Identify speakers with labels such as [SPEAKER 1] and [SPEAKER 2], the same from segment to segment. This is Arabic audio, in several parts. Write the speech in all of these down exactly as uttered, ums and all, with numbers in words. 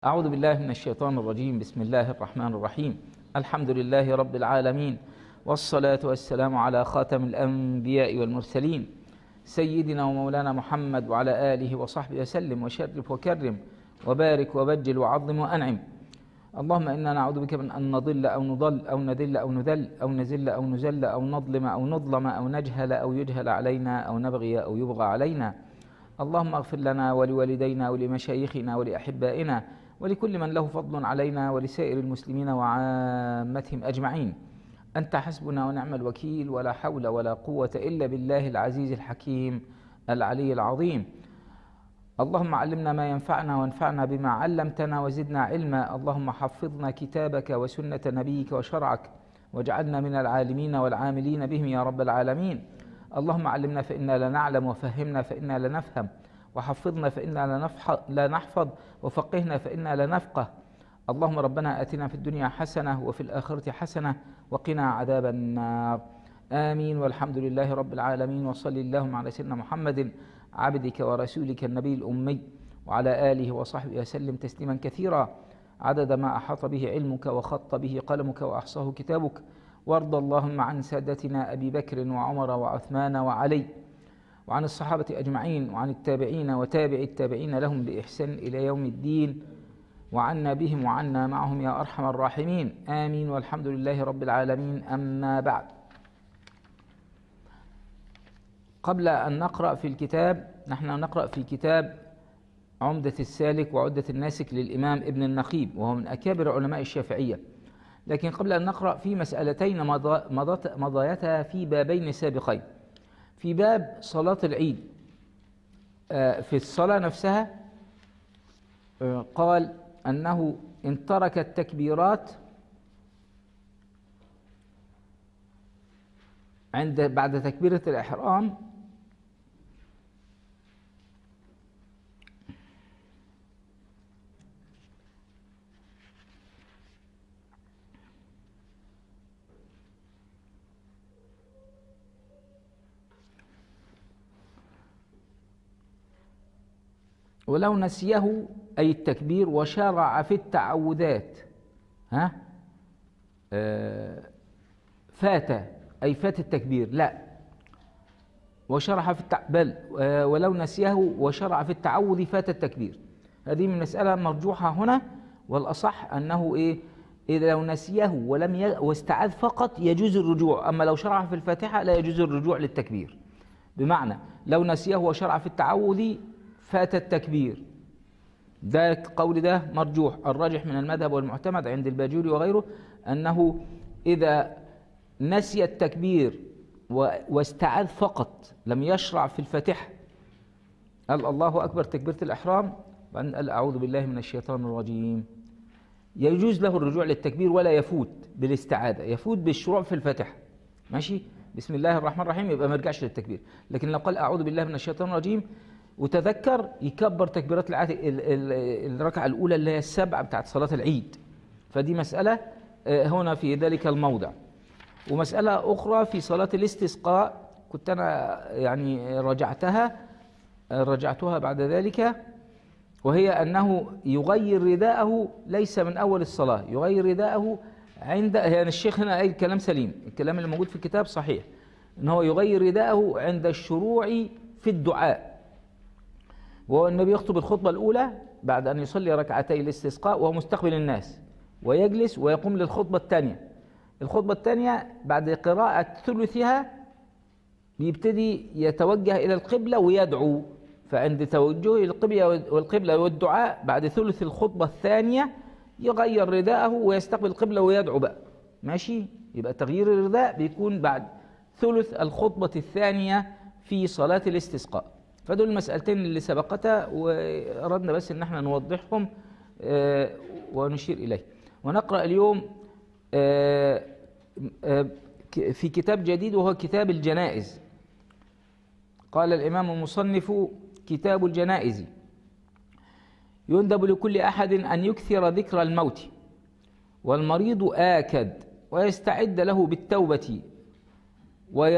[SPEAKER 1] أعوذ بالله من الشيطان الرجيم. بسم الله الرحمن الرحيم. الحمد لله رب العالمين، والصلاة والسلام على خاتم الأنبياء والمرسلين سيدنا ومولانا محمد وعلى آله وصحبه وسلم وشرف وكرم وبارك وبجل وعظم وأنعم. اللهم إنا نعوذ بك من أن نضل أو نضل أو نذل أو نذل أو نزل أو نزل أو نظلم أو نظلم أو نجهل أو يجهل علينا أو نبغي أو يبغى علينا. اللهم اغفر لنا ولوالدينا ولمشايخنا ولأحبائنا ولكل من له فضل علينا ولسائر المسلمين وعامتهم أجمعين. أنت حسبنا ونعم الوكيل، ولا حول ولا قوة إلا بالله العزيز الحكيم العلي العظيم. اللهم علمنا ما ينفعنا وانفعنا بما علمتنا وزدنا علما. اللهم حفظنا كتابك وسنة نبيك وشرعك، واجعلنا من العالمين والعاملين بهم يا رب العالمين. اللهم علمنا فإنا لا نعلم، وفهمنا فإنا لا نفهم، وحفظنا فإنا لا نحفظ، وفقهنا فإنا لا نفقه. اللهم ربنا آتنا في الدنيا حسنة وفي الآخرة حسنة وقنا عذاب النار. آمين والحمد لله رب العالمين. وصلي اللهم على سيدنا محمد عبدك ورسولك النبي الأمي وعلى آله وصحبه وسلم تسليما كثيرا عدد ما أحاط به علمك وخط به قلمك وأحصاه كتابك. وارض اللهم عن سادتنا أبي بكر وعمر وعثمان وعلي، وعن الصحابة أجمعين، وعن التابعين وتابع التابعين لهم بإحسان إلى يوم الدين، وعنا بهم وعنا معهم يا أرحم الراحمين. آمين والحمد لله رب العالمين. أما بعد، قبل أن نقرأ في الكتاب، نحن نقرأ في كتاب عمدة السالك وعدة الناسك للإمام ابن النخيب، وهو من أكابر علماء الشافعية. لكن قبل أن نقرأ في مسألتين مضيتها في بابين سابقين. في باب صلاة العيد، في الصلاة نفسها قال أنه إن ترك التكبيرات عند بعد تكبيرة الإحرام ولو نسيه أي التكبير وشرع في التعوذات ها آه فات أي فات التكبير، لا وشرع في التع... بل آه ولو نسيه وشرع في التعوذ فات التكبير. هذه من مسألة مرجوحة هنا، والأصح أنه إيه إذا لو نسيه ولم ي... واستعاذ فقط يجوز الرجوع، أما لو شرع في الفاتحة لا يجوز الرجوع للتكبير. بمعنى لو نسيه وشرع في التعوذ فات التكبير، ده قول ده مرجوح. الراجح من المذهب والمعتمد عند الباجوري وغيره أنه إذا نسي التكبير واستعاذ فقط لم يشرع في الفاتحة، قال الله أكبر تكبيرة الإحرام وأن قال أعوذ بالله من الشيطان الرجيم، يجوز له الرجوع للتكبير ولا يفوت بالاستعاذة، يفوت بالشروع في الفاتحة. ماشي، بسم الله الرحمن الرحيم، يبقى ما يرجعش للتكبير. لكن لو قال أعوذ بالله من الشيطان الرجيم وتذكر يكبر تكبيرات الركعة الأولى اللي هي السبعة بتاعت صلاة العيد. فدي مسألة هنا في ذلك الموضع. ومسألة أخرى في صلاة الاستسقاء كنت أنا يعني رجعتها رجعتها بعد ذلك، وهي أنه يغير رداءه ليس من أول الصلاة، يغير رداءه عند يعني الشيخ هنا أي الكلام سليم، الكلام اللي موجود في الكتاب صحيح، أنه يغير رداءه عند الشروع في الدعاء. وهو النبي يخطب الخطبة الأولى بعد أن يصلي ركعتي الاستسقاء وهو مستقبل الناس، ويجلس ويقوم للخطبة الثانية. الخطبة الثانية بعد قراءة ثلثها بيبتدي يتوجه إلى القبلة ويدعو، فعند توجهه إلى القبلة والقبلة والدعاء بعد ثلث الخطبة الثانية يغير رداءه ويستقبل القبلة ويدعو بقى. ماشي، يبقى تغيير الرداء بيكون بعد ثلث الخطبة الثانية في صلاة الاستسقاء. فدول المسألتين اللي سبقتها، وأردنا بس إن احنا نوضحهم ونشير إليه. ونقرأ اليوم في كتاب جديد وهو كتاب الجنائز. قال الإمام المصنف: كتاب الجنائز. يندب لكل أحد أن يكثر ذكر الموت، والمريض آكد، ويستعد له بالتوبة،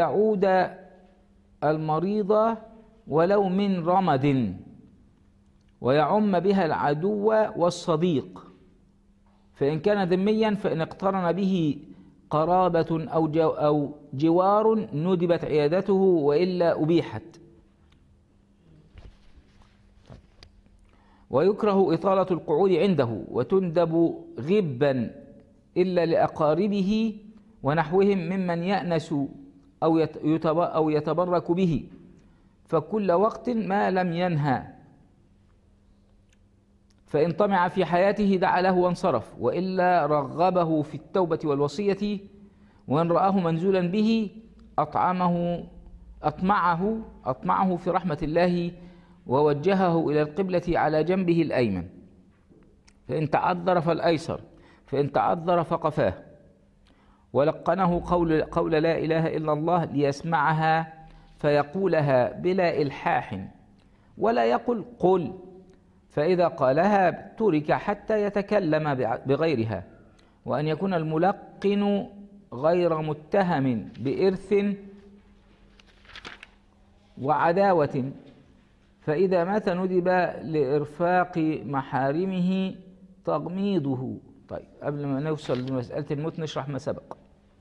[SPEAKER 1] ويعود المريض ولو من رمد، ويعم بها العدو والصديق، فإن كان ذميا فإن اقترن به قرابة أو جو أو جوار ندبت عيادته وإلا أبيحت. ويكره إطالة القعود عنده، وتندب غبا إلا لأقاربه ونحوهم ممن يأنس أو أو يتبرك به، فكل وقت ما لم ينهى، فإن طمع في حياته دعا له وانصرف، وإلا رغبه في التوبة والوصية، وإن رآه منزولا به أطعمه أطمعه أطمعه في رحمة الله ووجهه إلى القبلة على جنبه الأيمن، فإن تعذر فالأيسر، فإن تعذر فقفاه، ولقنه قول, قول لا إله إلا الله ليسمعها فيقولها بلا إلحاح، ولا يقل قل، فإذا قالها ترك حتى يتكلم بغيرها، وأن يكون الملقن غير متهم بإرث وعداوة، فإذا مات ندب لإرفاق محارمه تغميضه. طيب قبل ما نوصل لمسألة الموت نشرح ما سبق.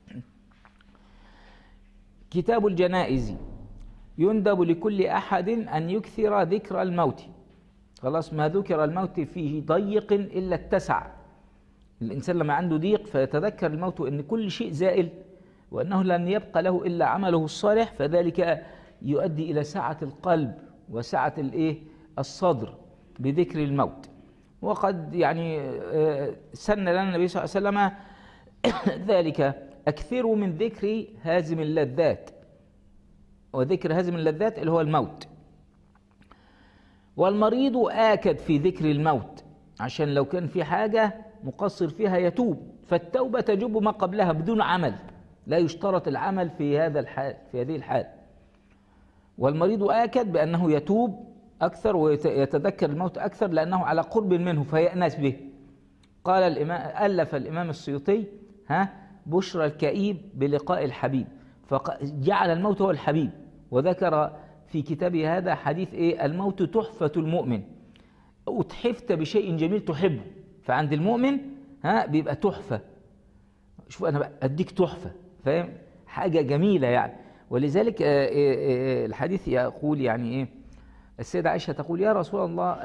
[SPEAKER 1] كتاب الجنائز: يندب لكل أحد أن يكثر ذكر الموت. خلاص، ما ذكر الموت فيه ضيق إلا اتسع. الإنسان لما عنده ضيق فيتذكر الموت وأن كل شيء زائل، وأنه لن يبقى له إلا عمله الصالح، فذلك يؤدي إلى سعة القلب وسعة الإيه الصدر بذكر الموت. وقد يعني سن لنا النبي صلى الله عليه وسلم ذلك: أكثروا من ذكر هازم اللذات، وذكر هازم اللذات اللي هو الموت. والمريض آكد في ذكر الموت، عشان لو كان في حاجة مقصر فيها يتوب، فالتوبة تجب ما قبلها بدون عمل، لا يشترط العمل في هذا الحال في هذه الحال. والمريض آكد بأنه يتوب أكثر ويتذكر الموت أكثر لأنه على قرب منه فيأنس به. قال الإمام ألف الإمام السيوطي ها بشرى الكئيب بلقاء الحبيب، فجعل الموت هو الحبيب، وذكر في كتابه هذا حديث إيه الموت تحفة المؤمن، أتحفت بشيء جميل تحبه، فعند المؤمن ها بيبقى تحفة. شوف أنا أديك تحفة، فاهم، حاجة جميلة يعني. ولذلك الحديث يقول يعني إيه، السيدة عائشة تقول: يا رسول الله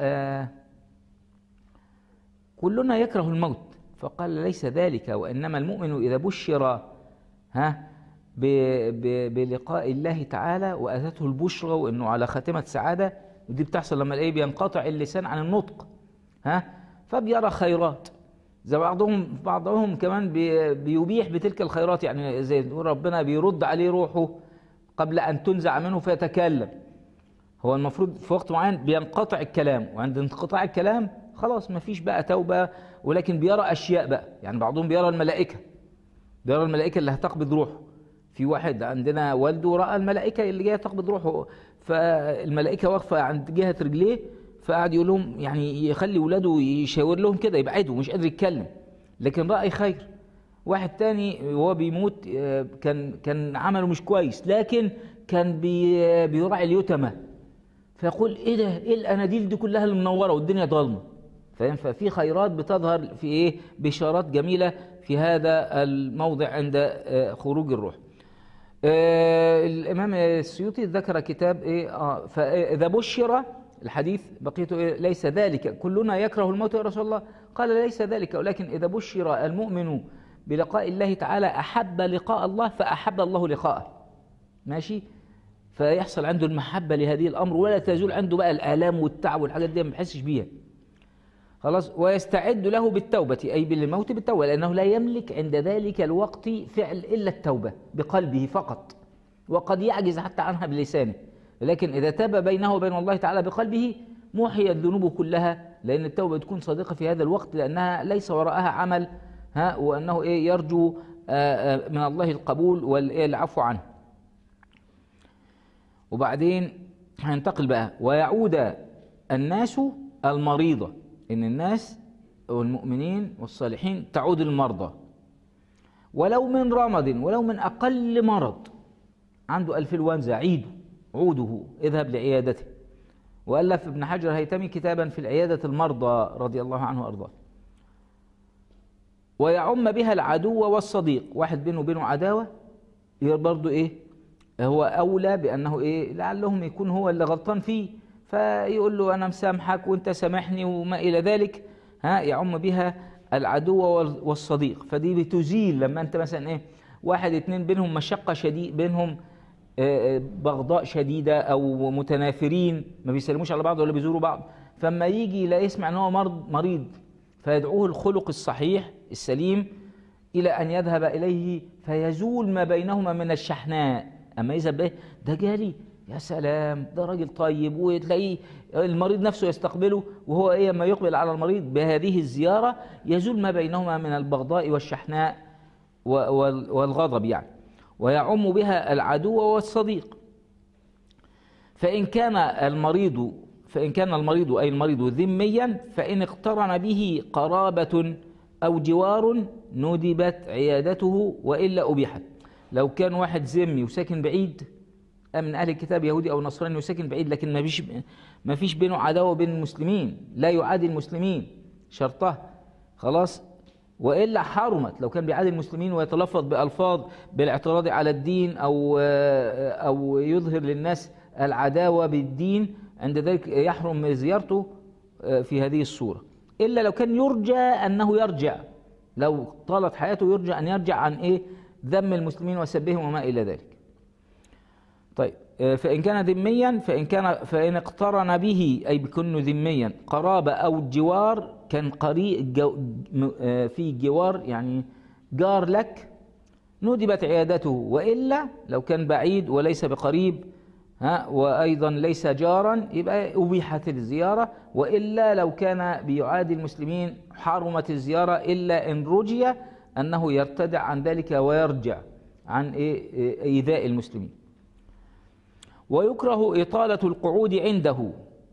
[SPEAKER 1] كلنا يكره الموت، فقال: ليس ذلك، وإنما المؤمن إذا بشر ها بلقاء الله تعالى وأتته البشرى وإنه على خاتمة سعادة، ودي بتحصل لما الإيه بينقطع اللسان عن النطق ها فبيرى خيرات، زي بعضهم بعضهم كمان بيبيح بتلك الخيرات، يعني زي ربنا بيرد عليه روحه قبل أن تنزع منه فيتكلم. هو المفروض في وقت معين بينقطع الكلام، وعند انقطاع الكلام خلاص ما فيش بقى توبة، ولكن بيرى أشياء بقى، يعني بعضهم بيرى الملائكة، بيرى الملائكة اللي هتقبض روحه. في واحد عندنا والده رأى الملائكة اللي جاية تقبض روحه، فالملائكة واقفة عند جهة رجليه، فقعد يقول لهم يعني يخلي ولاده يشاور لهم كده يبعدوا، مش قادر يتكلم، لكن رأي خير. واحد تاني وهو بيموت كان كان عمله مش كويس، لكن كان بي بيراعي اليتامى، فيقول ايه ده، ايه الاناديل دي كلها اللي منوره والدنيا ضلمه، فاهم. ففي خيرات بتظهر في ايه، بشارات جميله في هذا الموضع عند خروج الروح. آه الامام السيوطي ذكر كتاب ايه اه فاذا بشر الحديث بقيته إيه؟ ليس ذلك كلنا يكره الموت يا رسول الله، قال: ليس ذلك، ولكن اذا بشر المؤمن بلقاء الله تعالى احب لقاء الله فاحب الله لقاءه، ماشي، فيحصل عنده المحبة لهذه الأمر، ولا تزول عنده بقى الآلام والتعب والحاجات دي ما بيحسش بيها خلاص. ويستعد له بالتوبة، أي بالموت بالتوبة، لأنه لا يملك عند ذلك الوقت فعل إلا التوبة بقلبه فقط، وقد يعجز حتى عنها بلسانه، لكن إذا تاب بينه وبين الله تعالى بقلبه محيت ذنوبه كلها، لأن التوبة تكون صادقة في هذا الوقت، لأنها ليس وراءها عمل ها وأنه إيه يرجو من الله القبول والعفو عنه. وبعدين هننتقل بقى: ويعود الناس المريضة، إن الناس والمؤمنين والصالحين تعود المرضى، ولو من رمض، ولو من أقل مرض، عنده أنفلونزا عيده عوده اذهب لعيادته، وألف ابن حجر الهيتمي كتابا في العيادة المرضى رضي الله عنه وأرضاه. ويعم بها العدو والصديق، واحد بينه وبينه عداوة برضه إيه هو أولى بأنه إيه لعلهم يكون هو اللي غلطان فيه، فيقول له أنا مسامحك وأنت سامحني وما إلى ذلك. ها يعم بها العدو والصديق، فدي بتزيل لما أنت مثلا إيه واحد اتنين بينهم مشقة شديد، بينهم بغضاء شديدة أو متنافرين ما بيسلموش على بعض ولا بيزوروا بعض، فما يجي لا يسمع أنه مرض مريض فيدعوه الخلق الصحيح السليم إلى أن يذهب إليه فيزول ما بينهما من الشحناء. أما يذهب به ده جالي يا سلام ده راجل طيب، وتلاقيه المريض نفسه يستقبله، وهو إيه لما يقبل على المريض بهذه الزيارة يزول ما بينهما من البغضاء والشحناء والغضب يعني. ويعم بها العدو والصديق. فإن كان المريض فإن كان المريض أي المريض ذميا، فإن اقترن به قرابة أو جوار ندبت عيادته وإلا أبيحت. لو كان واحد ذمي وساكن بعيد من أهل الكتاب يهودي أو نصراني وساكن بعيد، لكن ما فيش ما فيش بينه عداوة بين المسلمين، لا يعادي المسلمين شرطه خلاص، وإلا حرمت. لو كان بيعادي المسلمين ويتلفظ بألفاظ بالاعتراض على الدين أو أو يظهر للناس العداوة بالدين، عند ذلك يحرم زيارته في هذه الصورة، إلا لو كان يرجى أنه يرجع، لو طالت حياته يرجى أن يرجع عن إيه ذم المسلمين وسبهم وما إلى ذلك. طيب فإن كان ذميا فإن كان فإن اقترن به أي بكونه ذميا قرابة أو جوار، كان قريب جو في جوار يعني جار لك ندبت عيادته، وإلا لو كان بعيد وليس بقريب ها وأيضا ليس جارا يبقى أبيحت الزيارة، وإلا لو كان بيعادي المسلمين حرمت الزيارة، إلا إن رجي أنه يرتدع عن ذلك ويرجع عن إيذاء المسلمين. ويكره إطالة القعود عنده،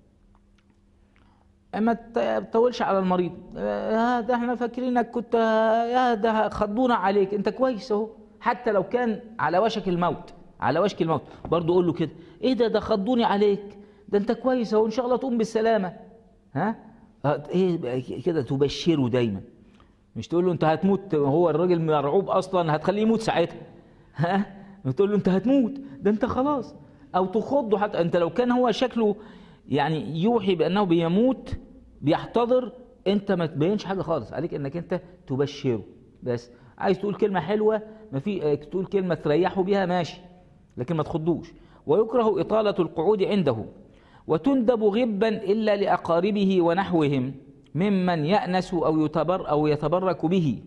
[SPEAKER 1] ما تطولش على المريض، ده احنا فاكرينك كنت يا ده خضونا عليك انت كويس اهو، حتى لو كان على وشك الموت على وشك الموت برضه قول له كده ايه ده ده خضوني عليك ده انت كويس اهو ان شاء الله تقوم بالسلامه. ها ايه كده تبشره دايما، مش تقول له انت هتموت، هو الراجل مرعوب اصلا هتخليه يموت ساعتها. ها تقول له انت هتموت ده انت خلاص، او تخضه حتى انت لو كان هو شكله يعني يوحي بانه بيموت بيحتضر، انت ما تبينش حاجه خالص، عليك انك انت تبشره بس. عايز تقول كلمه حلوه ما في تقول كلمه تريحه بها ماشي، لكن ما تخضوش. ويكره اطاله القعود عنده، وتندب غبا الا لاقاربه ونحوهم ممن يأنس او يتبر او يتبرك به.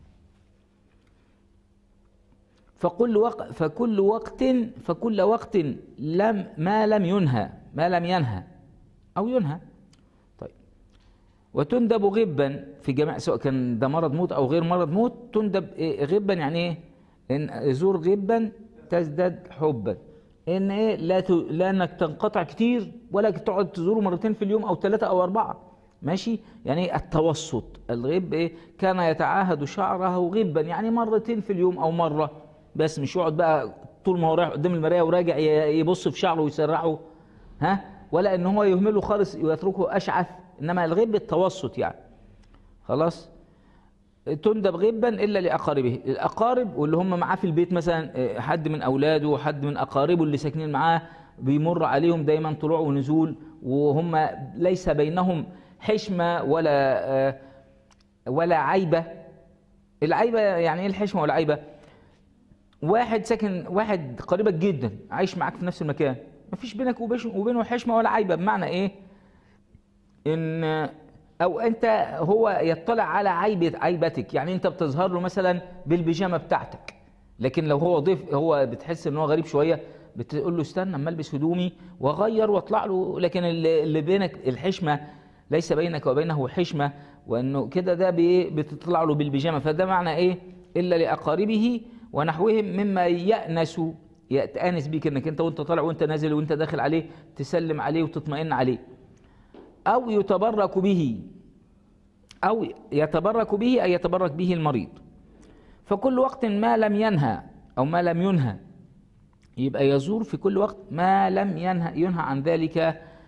[SPEAKER 1] فكل وقت فكل وقت فكل وقت لم ما لم ينهى ما لم ينهى أو ينهى. طيب وتندب غبا في جميع، سواء كان ده مرض موت أو غير مرض موت، تندب إيه غبا يعني إيه؟ إن زور غبا تزداد حبا، إن إيه لا ت... لا إنك تنقطع كتير ولا تقعد تزوره مرتين في اليوم أو ثلاثة أو أربعة ماشي، يعني التوسط. الغب إيه؟ كان يتعاهد شعره غبا يعني مرتين في اليوم أو مرة بس، مش يقعد بقى طول ما هو رايح قدام المرايه وراجع يبص في شعره ويسرحه، ها ولا ان هو يهمله خالص ويتركه اشعث، انما الغب التوسط يعني خلاص. تندب غبا الا لاقاربه، الاقارب واللي هم معاه في البيت مثلا حد من اولاده حد من اقاربه اللي ساكنين معاه بيمر عليهم دايما طلوع ونزول، وهم ليس بينهم حشمه ولا ولا عيبه. العيبه يعني ايه الحشمه والعيبه؟ واحد ساكن واحد قريبك جدا عايش معاك في نفس المكان، مفيش بينك وبينه حشمه ولا عيبه، بمعنى ايه؟ ان او انت هو يطلع على عيبه عيبتك، يعني انت بتظهر له مثلا بالبيجامه بتاعتك، لكن لو هو ضيف هو بتحس ان هو غريب شويه بتقول له استنى اما البس هدومي واغير واطلع له، لكن اللي بينك الحشمه ليس بينك وبينه حشمه، وانه كده ده بتطلع له بالبيجامه، فده معنى ايه؟ الا لاقاربه ونحوهم مما يأنس يتأنس بيك، انك انت وانت طالع وانت نازل وانت داخل عليه تسلم عليه وتطمئن عليه. او يتبرك به، او يتبرك به اي يتبرك به المريض. فكل وقت ما لم ينهى او ما لم ينهى، يبقى يزور في كل وقت ما لم ينهى ينهى عن ذلك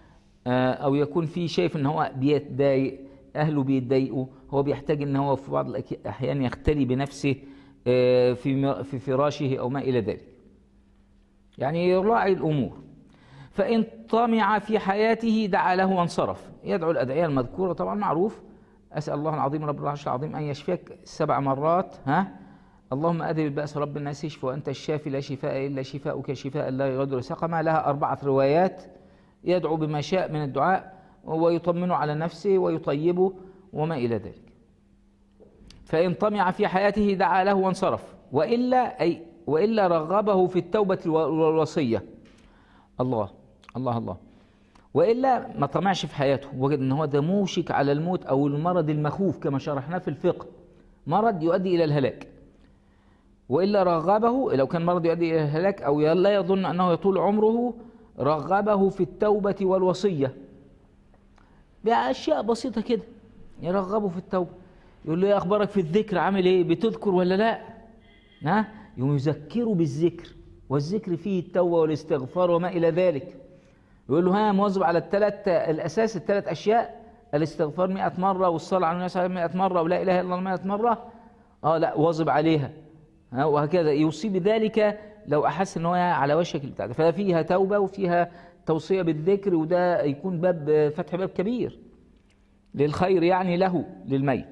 [SPEAKER 1] أو يكون في شايف إن هو بيتضايق، أهله بيتضايقوا، هو بيحتاج إن هو في بعض الأحيان يختلي بنفسه في في فراشه أو ما إلى ذلك، يعني يراعي الأمور. فإن طمع في حياته دعا له وانصرف، يدعو الأدعية المذكورة طبعا معروف: أسأل الله العظيم رب العرش العظيم أن يشفيك سبع مرات، ها، اللهم أذهب البأس رب الناس اشف وأنت الشافي لا شفاء إلا شفاؤك شفاء لا يغادر سقما. لها أربعة روايات، يدعو بما شاء من الدعاء ويطمن على نفسه ويطيبه وما إلى ذلك. فإن طمع في حياته دعا له وانصرف، وإلا أي وإلا رغبه في التوبة والوصية. الله الله الله. وإلا ما طمعش في حياته، وجد ان هو ده موشك على الموت او المرض المخوف كما شرحناه في الفقه، مرض يؤدي الى الهلاك. وإلا رغبه، لو كان مرض يؤدي الى الهلاك او لا يظن انه يطول عمره، رغبه في التوبة والوصية بأشياء بسيطة كده، يرغبه في التوبة، يقول له: يا أخبارك في الذكر، عامل ايه، بتذكر ولا لا؟ ها، يوم يذكره بالذكر، والذكر فيه التوبة والاستغفار وما إلى ذلك. يقول له: ها، مواظب على الثلاث الأساس، الثلاث أشياء، الاستغفار مئة مرة، والصلاة على النبي صلى الله عليه وسلم مئة مرة، ولا إله إلا الله مئة مرة. آه لا، واظب عليها، ها، وهكذا يوصي بذلك لو أحس أنه على وشك البتاع ده. ففيها توبة وفيها توصية بالذكر، وده يكون باب فتح باب كبير للخير يعني له للميت.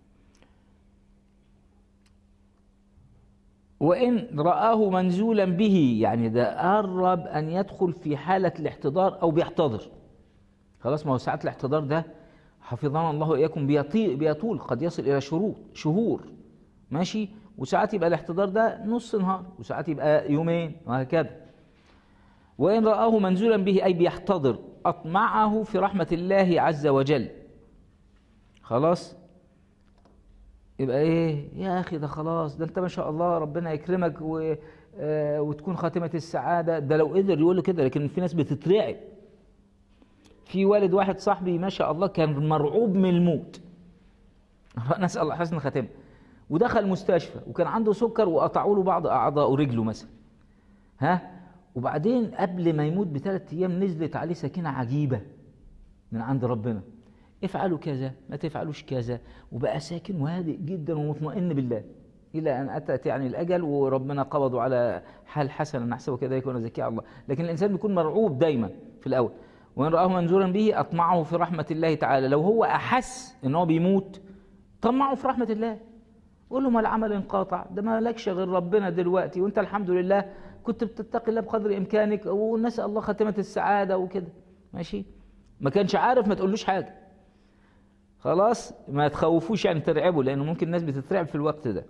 [SPEAKER 1] وإن رآه منزولا به، يعني ده قرب أن يدخل في حالة الاحتضار أو بيحتضر، خلاص، ما هو ساعات الاحتضار ده حفظنا الله وإياكم بيطول، قد يصل إلى شهور شهور ماشي، وساعات يبقى الاحتضار ده نص نهار، وساعات يبقى يومين، وهكذا. وإن رآه منزولا به أي بيحتضر، أطمعه في رحمة الله عز وجل. خلاص، يبقى ايه يا اخي، ده خلاص، ده انت ما شاء الله ربنا يكرمك و... آه وتكون خاتمة السعادة. ده لو قدر يقول له كده، لكن في ناس بتترعب. في والد واحد صاحبي ما شاء الله كان مرعوب من الموت، نسأل الله حسن الخاتمة، ودخل مستشفى وكان عنده سكر وقطعوا له بعض اعضاء رجله مثلا، ها، وبعدين قبل ما يموت بثلاث ايام نزلت عليه سكينة عجيبة من عند ربنا: افعلوا كذا، ما تفعلوش كذا، وبقى ساكن وهادئ جدا ومطمئن بالله، الى ان اتت يعني الاجل وربنا قبضوا على حال حسن، نحسبه كذلك ونزكي على الله. لكن الانسان بيكون مرعوب دايما في الاول. وان رآه منزورا به اطمعه في رحمة الله تعالى، لو هو احس ان هو بيموت طمعه في رحمة الله، قول له: ما العمل انقطع، ده ما لكش غير ربنا دلوقتي، وانت الحمد لله كنت بتتقي الله بقدر امكانك، ونسأل الله خاتمة السعادة وكده، ماشي. ما كانش عارف، ما تقولوش حاجة، خلاص، ما تخوفوش يعني ترعبوا، لأنه ممكن الناس بتترعب في الوقت ده.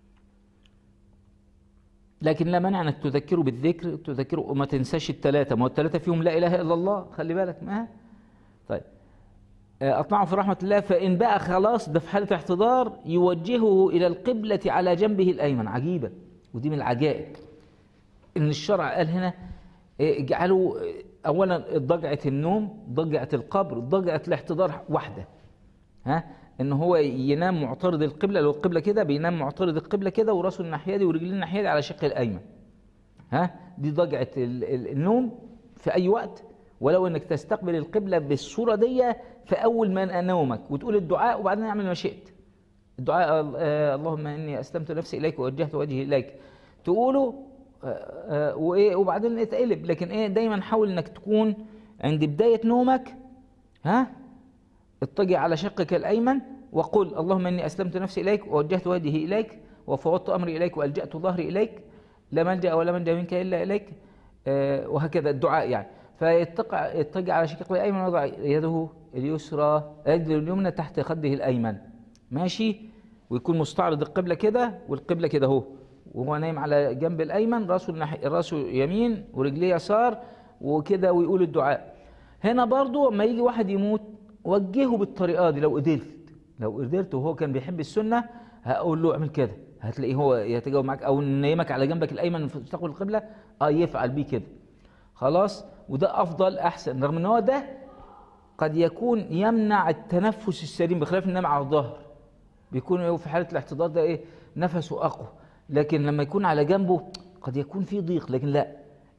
[SPEAKER 1] لكن لا مانع انك تذكره بالذكر، تذكره وما تنساش الثلاثة، ما هو الثلاثة فيهم لا إله إلا الله، خلي بالك. ما طيب، أطمعه في رحمة الله. فإن بقى خلاص ده في حالة احتضار، يوجهه إلى القبلة على جنبه الأيمن. عجيبة، ودي من العجائب إن الشرع قال هنا: اجعلوا أولا ضجعة النوم، ضجعة القبر، ضجعة الاحتضار واحدة، ها، ان هو ينام معترض القبلة، لو القبلة كده بينام معترض القبلة كده، وراسه الناحية دي ورجلين الناحية دي على شقه الأيمن، ها، دي ضجعة النوم في أي وقت. ولو انك تستقبل القبلة بالصورة دي في أول ما نومك، وتقول الدعاء، وبعدين اعمل ما شئت. الدعاء: اللهم إني أسلمت نفسي إليك ووجهت وجهي إليك، تقوله وإيه، وبعدين اتقلب. لكن إيه، دايما حاول انك تكون عند بداية نومك، ها، اضطجع على شقك الأيمن وقل: اللهم إني أسلمت نفسي إليك ووجهت وجهي إليك وفوضت أمري إليك وألجأت ظهري إليك، لا ملجأ ولا منجا منك إلا إليك، آه وهكذا الدعاء يعني. فيضطجع على شقه الأيمن ويضع يده اليسرى يده اليمنى تحت خده الأيمن، ماشي، ويكون مستعرض القبلة كده، والقبلة كده اهو، وهو نايم على جنب الأيمن، راسه الناحية راسه يمين ورجليه يسار وكده، ويقول الدعاء. هنا برضو لما يجي واحد يموت وجهه بالطريقه دي، لو قدرت لو قدرت وهو كان بيحب السنه، هقول له اعمل كده، هتلاقيه هو يتجاوب معاك، او نيمك على جنبك الايمن في تستقبل القبله، اه يفعل بيه كده، خلاص. وده افضل احسن، رغم ان هو ده قد يكون يمنع التنفس السليم، بخلاف النوم على الظهر بيكون في حاله الاحتضار ده ايه، نفسه اقوى. لكن لما يكون على جنبه قد يكون في ضيق، لكن لا،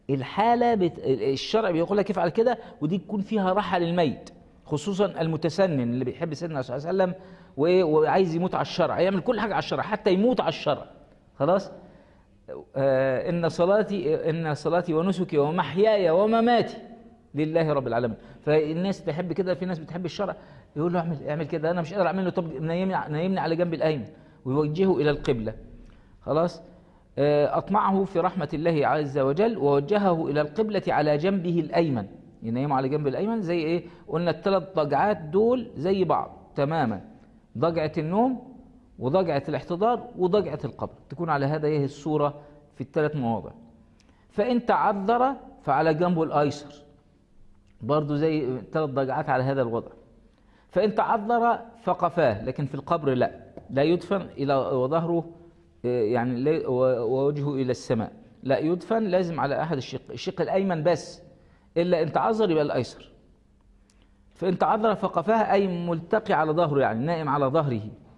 [SPEAKER 1] الحالة بت... الشرع بيقول لك افعل كده، ودي تكون فيها راحة للميت، خصوصا المتسنن اللي بيحب سيدنا صلى الله عليه وسلم وعايز يموت على الشرع، يعمل كل حاجة على الشرع حتى يموت على الشرع. خلاص. آه إن صلاتي إن صلاتي ونسكي ومحياي ومماتي لله رب العالمين. فالناس تحب كده، في ناس بتحب الشرع، يقول له اعمل اعمل كده، انا مش قادر اعمله، طب نايمني نايمني على جنب الايمن، ويوجهه الى القبلة. خلاص. أطمعه في رحمة الله عز وجل ووجهه إلى القبلة على جنبه الأيمن، ينيمه على جنب الأيمن. زي إيه؟ قلنا الثلاث ضجعات دول زي بعض تماما، ضجعة النوم وضجعة الاحتضار وضجعة القبر، تكون على هذه الصورة في الثلاث مواضع. فإن تعذر فعلى جنبه الأيسر، برضو زي ثلاث ضجعات على هذا الوضع. فإن تعذر فقفاه، لكن في القبر لا لا يدفن إلى وظهره يعني ووجهه إلى السماء، لا يدفن لازم على أحد الشق الشق الأيمن بس، إلا إن تعذر يبقى الأيسر. فإن تعذر فقفاه أي ملتقي على ظهره، يعني نائم على ظهره.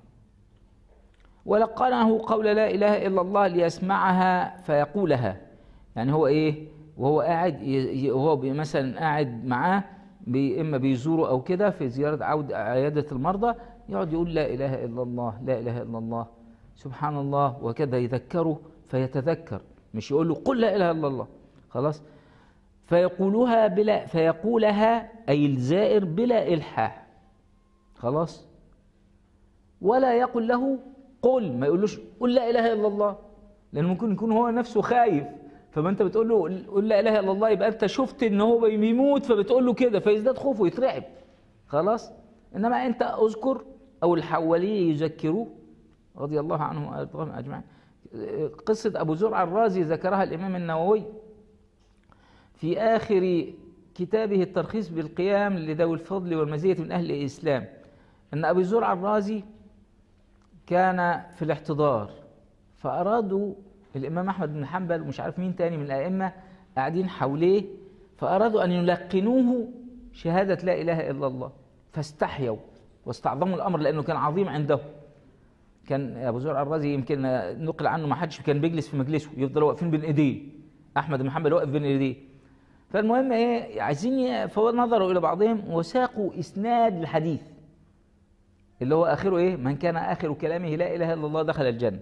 [SPEAKER 1] ولقنه قول لا إله إلا الله ليسمعها فيقولها، يعني هو إيه وهو قاعد، وهو مثلا قاعد معاه إما بيزوره أو كده في زيارة عود عيادة المرضى، يقعد يقول لا إله إلا الله لا إله إلا الله سبحان الله وكذا، يذكره فيتذكر، مش يقول له قل لا إله إلا الله. خلاص. فيقولها بلا فيقولها أي الزائر بلا إلحاح. خلاص. ولا يقول له قل، ما يقولوش قل لا إله إلا الله، لأن ممكن يكون هو نفسه خايف، فما أنت بتقول له قل لا إله إلا الله، يبقى أنت شفت إن هو بيموت فبتقول له كده، فيزداد خوفه ويترعب. خلاص. إنما أنت أذكر، أو الحواليه يذكروه رضي الله عنهم وارضاهم اجمعين. قصة أبو زرع الرازي ذكرها الإمام النووي في آخر كتابه الترخيص بالقيام لذوي الفضل والمزية من أهل الإسلام، أن أبو زرع الرازي كان في الاحتضار، فأرادوا الإمام أحمد بن حنبل ومش عارف مين تاني من الأئمة قاعدين حواليه، فأرادوا أن يلقنوه شهادة لا إله إلا الله، فاستحيوا واستعظموا الأمر لأنه كان عظيم عنده. كان ابو زرع الرازي يمكن نقل عنه ما حدش كان بيجلس في مجلسه، يفضل واقفين بين ايديه، احمد بن حنبل واقف بين ايديه. فالمهم ايه، عايزين، فنظروا الى بعضهم وساقوا اسناد الحديث اللي هو اخره ايه، من كان اخر كلامه لا اله الا الله دخل الجنه.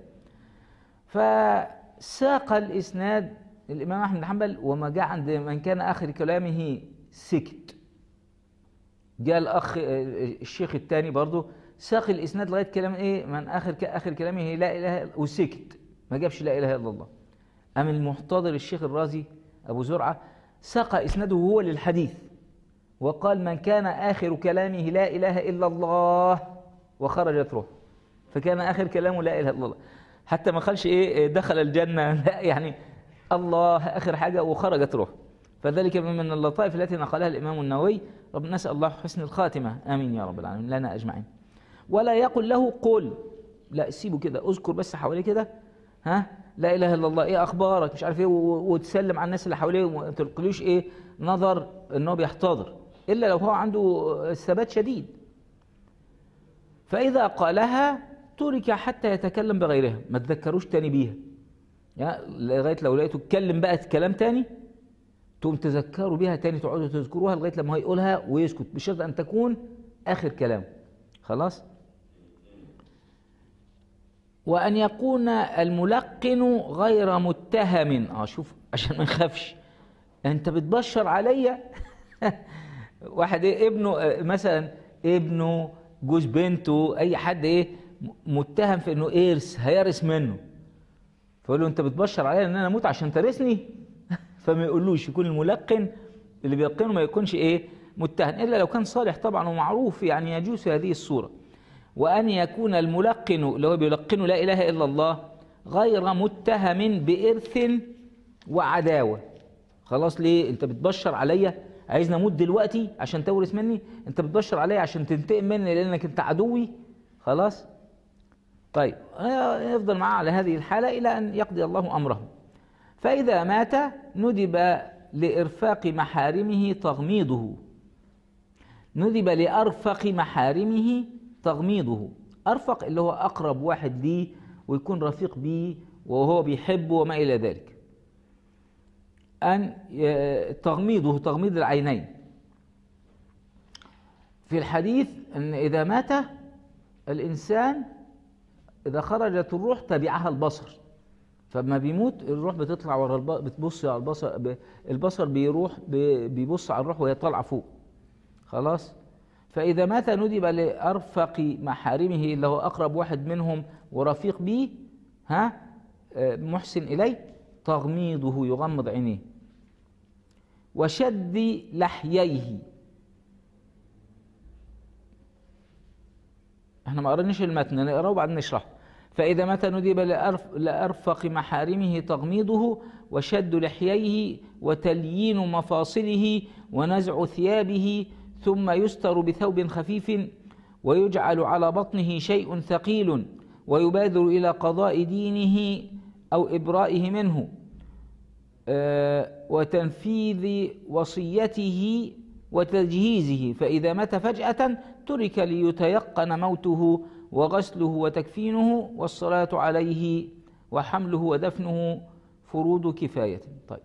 [SPEAKER 1] فساق الاسناد الامام احمد بن حنبل، وما جاء عند من كان اخر كلامه سكت. جاء الاخ الشيخ الثاني برضه ساق الاسناد لغايه كلام ايه، من اخر اخر كلامه لا اله وسكت، ما جابش لا اله الا الله. ام المحتضر الشيخ الرازي ابو زرعه ساق اسناده هو للحديث وقال من كان اخر كلامه لا اله الا الله وخرجت روح، فكان اخر كلامه لا اله الا الله، حتى ما قالش ايه دخل الجنه، لا يعني الله اخر حاجه وخرجت روح. فذلك من اللطائف التي نقلها الامام النووي. رب نسال الله حسن الخاتمه، امين يا رب العالمين لنا اجمعين. ولا يقل له قل، لا سيبه كده، اذكر بس حواليه كده، ها لا اله الا الله، ايه اخبارك مش عارف ايه، وتسلم على الناس اللي حواليه، وما تلقلوش ايه نظر انه بيحتضر، الا لو هو عنده ثبات شديد. فاذا قالها ترك حتى يتكلم بغيرها، ما تذكروش تاني بيها، يعني لغايه لو لقيته اتكلم بقى كلام تاني تقوم تذكروا بيها تاني، تقعدوا تذكروها لغايه لما هيقولها ويسكت، بشرط ان تكون اخر كلام. خلاص. وأن يكون الملقن غير متهم. اه شوف عشان ما نخافش، أنت بتبشر عليا واحد إيه ابنه مثلا، ابنه جوز بنته أي حد إيه متهم في إنه إرث هيرث منه، فيقول له أنت بتبشر عليا إن أنا أموت عشان ترثني فما يقولوش، يكون الملقن اللي بيلقنه ما يكونش إيه متهم، إلا لو كان صالح طبعا ومعروف، يعني يجوز في هذه الصورة. وأن يكون الملقن اللي هو بيلقن لا إله إلا الله غير متهم بإرث وعداوة. خلاص. ليه؟ أنت بتبشر عليا عايزني أموت دلوقتي عشان تورث مني، أنت بتبشر عليا عشان تنتقم مني لأنك أنت عدوي. خلاص. طيب يفضل معاه على هذه الحالة إلى أن يقضي الله أمره. فإذا مات ندب لإرفاق محارمه تغميضه، ندب لأرفق محارمه تغميضه. أرفق اللي هو أقرب واحد ليه ويكون رفيق بيه وهو بيحبه وما إلى ذلك. أن تغميضه تغميض العينين. في الحديث أن إذا مات الإنسان إذا خرجت الروح تبعها البصر، فما بيموت الروح بتطلع ورا الب... بتبص على البصر، ب... البصر بيروح ب... بيبص على الروح وهي طالعة فوق. خلاص. فإذا مات ندب لأرفق محارمه اللي هو أقرب واحد منهم ورفيق به، ها محسن إليه، تغميضه يغمض عينيه، وشد لحييه. احنا ما قرناش المتن، نقراه وبعدين نشرحه. فإذا مات ندب لأرف... لأرفق محارمه تغميضه وشد لحييه وتليين مفاصله ونزع ثيابه، ثم يستر بثوب خفيف ويجعل على بطنه شيء ثقيل ويبادر إلى قضاء دينه أو إبرائه منه وتنفيذ وصيته وتجهيزه. فإذا مات فجأة ترك ليتيقن موته وغسله وتكفينه والصلاة عليه وحمله ودفنه فروض كفاية. طيب،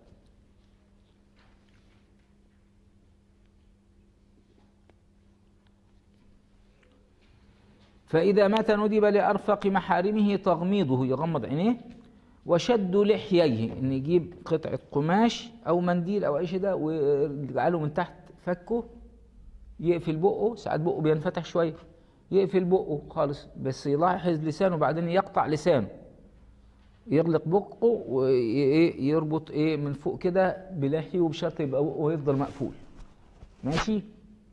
[SPEAKER 1] فإذا مات ندب لأرفق محارمه تغميضه يغمض عينيه، وشد لحييه، إن يجيب قطعة قماش أو منديل أو أي شيء ده ويجعله من تحت فكه، يقفل بقه، ساعات بقه بينفتح شوية، يقفل بقه خالص بس يلاحظ لسانه، بعدين يقطع لسانه، يغلق بقه ويربط ايه من فوق كده بلحيه، وبشرط يبقى بقه يفضل مقفول. ماشي.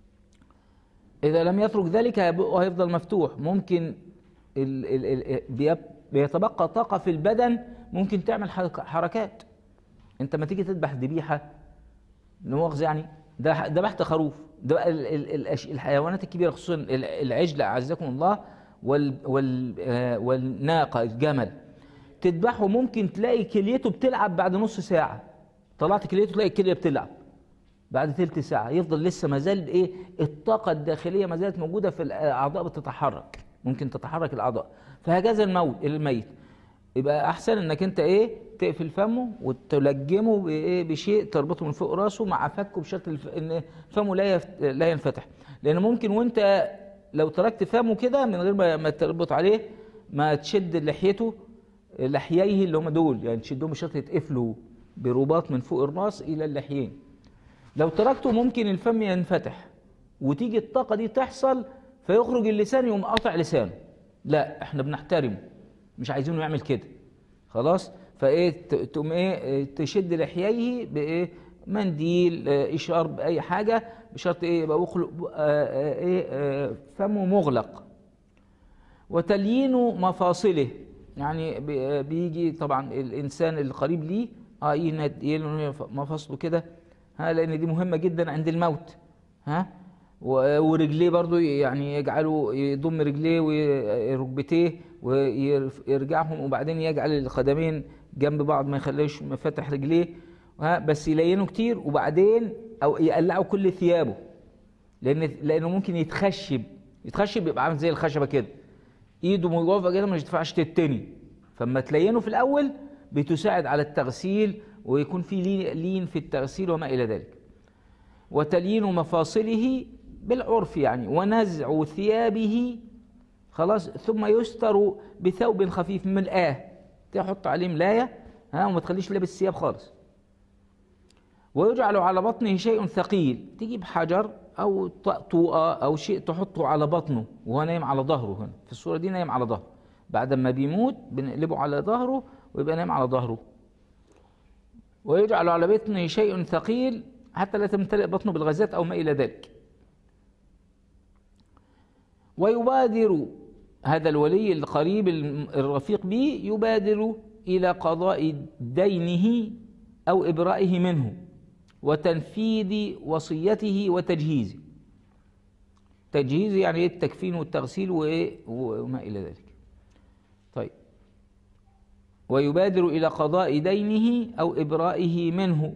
[SPEAKER 1] إذا لم يترك ذلك بقه هيفضل مفتوح. ممكن ال ال ال بيتبقى طاقة في البدن، ممكن تعمل حركات. أنت ما تيجي تذبح ذبيحة، نمؤاخذة يعني، ده ذبحت خروف، ده ال ال الحيوانات الكبيرة خصوصا العجل أعزكم الله وال وال والناقة الجمل، تذبحه ممكن تلاقي كليته بتلعب بعد نص ساعة، طلعت كليته تلاقي الكلية بتلعب بعد ثلث ساعة، يفضل لسه ما زال ايه الطاقة الداخلية ما زالت موجودة في الأعضاء بتتحرك، ممكن تتحرك الأعضاء. فهكذا الموت الميت، يبقى أحسن إنك أنت إيه تقفل فمه وتلجمه بإيه بشيء تربطه من فوق راسه مع فكه بشرط إن فمه لا يفت... لا ينفتح، لأن ممكن وأنت لو تركت فمه كده من غير ما تربط عليه، ما تشد لحيته لحييه اللي هم دول، يعني تشدهم بشرط يتقفلوا برباط من فوق الراس إلى اللحيين. لو تركته ممكن الفم ينفتح وتيجي الطاقة دي تحصل فيخرج اللسان يقوم قاطع لسانه. لا، احنا بنحترمه، مش عايزينه يعمل كده. خلاص. فايه تقوم ايه تشد لحييه بايه منديل، اشار باي حاجه، بشرط ايه يبقى مخلق ايه فمه مغلق. وتليين مفاصله، يعني بيجي طبعا الانسان القريب ليه اه يلين مفاصله كده، ها، لان دي مهمه جدا عند الموت. ها، ورجليه برضو يعني يجعله يضم رجليه وركبتيه ويرجعهم، وبعدين يجعل القدمين جنب بعض ما يخليش مفتح رجليه، ها، بس يلينه كتير، وبعدين او يقلعه كل ثيابه، لان لانه ممكن يتخشب يتخشب يبقى عامل زي الخشبه كده، ايده مجوفه كده مش ينفعش تتني، فما تلينه في الاول بتساعد على التغسيل ويكون في لين في التغسيل وما الى ذلك. وتليين مفاصله بالعرف يعني، ونزع ثيابه، خلاص، ثم يستر بثوب خفيف ملآه، تحط عليه ملاية، ها، وما تخليش لابس ثياب خالص. ويجعل على بطنه شيء ثقيل، تجيب حجر او طوقة او شيء تحطه على بطنه وهو نايم على ظهره. هنا في الصورة دي نايم على ظهره، بعد ما بيموت بنقلبه على ظهره ويبقى نايم على ظهره. ويجعل على بطنه شيء ثقيل حتى لا تمتلئ بطنه بالغازات او ما الى ذلك. ويبادر هذا الولي القريب الرفيق به يبادر إلى قضاء دينه أو إبرائه منه وتنفيذ وصيته وتجهيزه. تجهيز يعني التكفين والتغسيل وما إلى ذلك. طيب، ويبادر إلى قضاء دينه أو إبرائه منه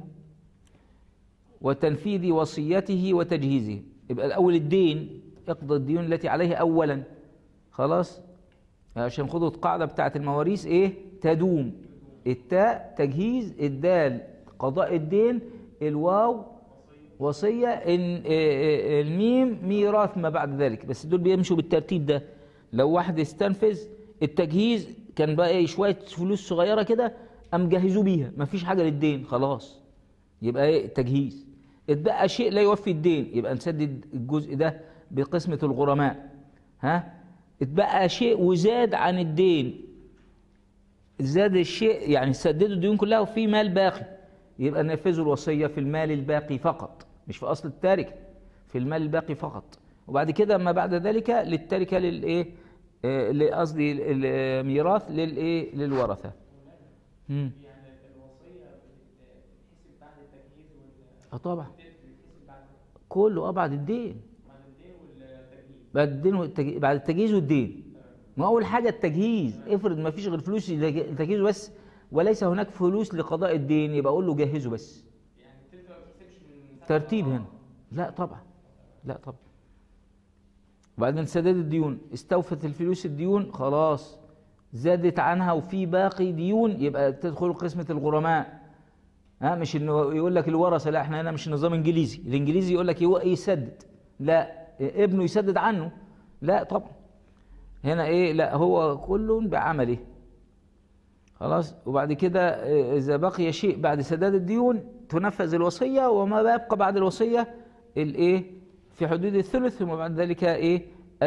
[SPEAKER 1] وتنفيذ وصيته وتجهيزه. يبقى الأول الدين، اقضى الديون التي عليه أولا. خلاص، عشان خدوا القاعدة بتاعت المواريث ايه؟ تدوم. التاء تجهيز، الدال قضاء الدين، الواو وصية، إن الميم ميراث ما بعد ذلك. بس دول بيمشوا بالترتيب ده. لو واحد استنفذ التجهيز كان بقى ايه شوية فلوس صغيرة كده قام جهزوا بيها، مفيش حاجة للدين خلاص، يبقى ايه التجهيز. اتبقى شيء لا يوفي الدين يبقى نسدد الجزء ده بقسمة الغرماء. ها اتبقى شيء وزاد عن الدين، زاد الشيء يعني سددوا الديون كلها وفي مال باقي، يبقى نفذوا الوصية في المال الباقي فقط، مش في أصل التركة، في المال الباقي فقط. وبعد كده ما بعد ذلك للتركة للإيه، قصدي الميراث للإيه للورثة. امم
[SPEAKER 2] يعني الوصية بتتحسب بعد التجهيز وال
[SPEAKER 1] اه طبعا
[SPEAKER 2] بتتحسب بعد
[SPEAKER 1] كله اه بعد الدين،
[SPEAKER 2] بعد الدين والتجهيز.
[SPEAKER 1] بعد الدين والتجهيز، بعد التجهيز والدين. ما أول حاجة التجهيز، افرض ما فيش غير فلوس التجهيز بس وليس هناك فلوس لقضاء الدين، يبقى أقول له جهزه بس.
[SPEAKER 2] يعني التلت ما بتحسبش من
[SPEAKER 1] ترتيب هنا؟ لا طبعا، لا طبعا. وبعدين سداد الديون، استوفت الفلوس الديون خلاص، زادت عنها وفي باقي ديون يبقى تدخل قسمة الغرماء. ها مش انه يقول لك الورثة، لا احنا هنا مش نظام انجليزي، الانجليزي يقول لك يسدد، لا ابنه يسدد عنه، لا طبعا. هنا ايه، لا هو كل بعمله خلاص. وبعد كده اذا بقي شيء بعد سداد الديون تنفذ الوصية، وما يبقى بعد الوصية الايه في حدود الثلث، ثم بعد ذلك ايه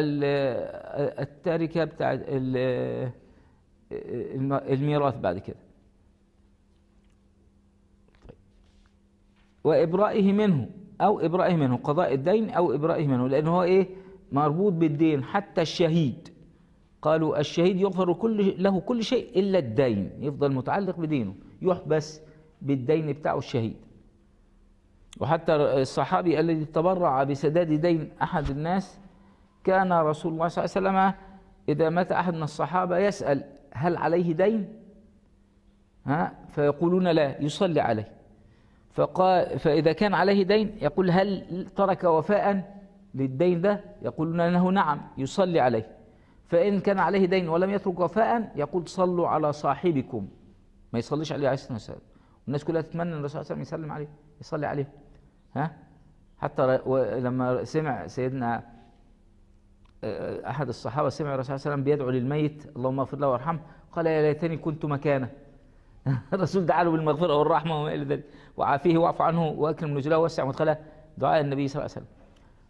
[SPEAKER 1] التركة بتاع الميراث بعد كده. وإبرائه منه أو إبرائه منه، قضاء الدين أو إبرائه منه، لأنه هو إيه مربوط بالدين. حتى الشهيد قالوا الشهيد يغفر كل له كل شيء إلا الدين، يفضل متعلق بدينه، يحبس بالدين بتاعه الشهيد. وحتى الصحابي الذي تبرع بسداد دين أحد الناس، كان رسول الله صلى الله عليه وسلم إذا مات أحد من الصحابة يسأل هل عليه دين؟ ها فيقولون لا، يصلي عليه. فقال فإذا كان عليه دين يقول هل ترك وفاء للدين ده؟ يقولون له نعم، يصلي عليه. فإن كان عليه دين ولم يترك وفاء يقول صلوا على صاحبكم، ما يصليش عليه عليه الصلاة والسلام. والناس كلها تتمنى ان الرسول صلى الله عليه وسلم يسلم عليه، يصلي عليه. ها حتى لما سمع سيدنا احد الصحابه سمع الرسول صلى الله عليه وسلم بيدعو للميت اللهم اغفر له وارحمه، قال يا ليتني كنت مكانه. الرسول دعا له بالمغفره والرحمه وما الى ذلك، وعافيه واعف عنه واكرم نزله ووسع مدخله، دعاء النبي صلى الله عليه وسلم.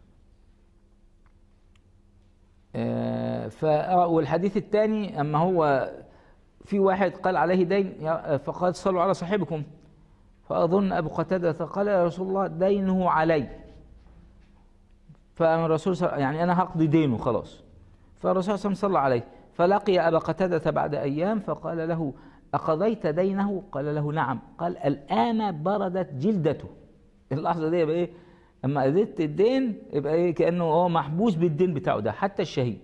[SPEAKER 1] والحديث الثاني اما هو في واحد قال عليه دين فقال صلوا على صاحبكم، فأظن أبو قتادة قال يا رسول الله دينه علي، فالرسول يعني أنا هقضي دينه خلاص. فالرسول صلى الله عليه وسلم صلى عليه، فلقي أبا قتادة بعد أيام فقال له أقضيت دينه؟ قال له نعم. قال الآن بردت جلدته. اللحظة دي يبقى إيه، أما أديت الدين يبقى إيه كأنه هو محبوس بالدين بتاعه ده، حتى الشهيد.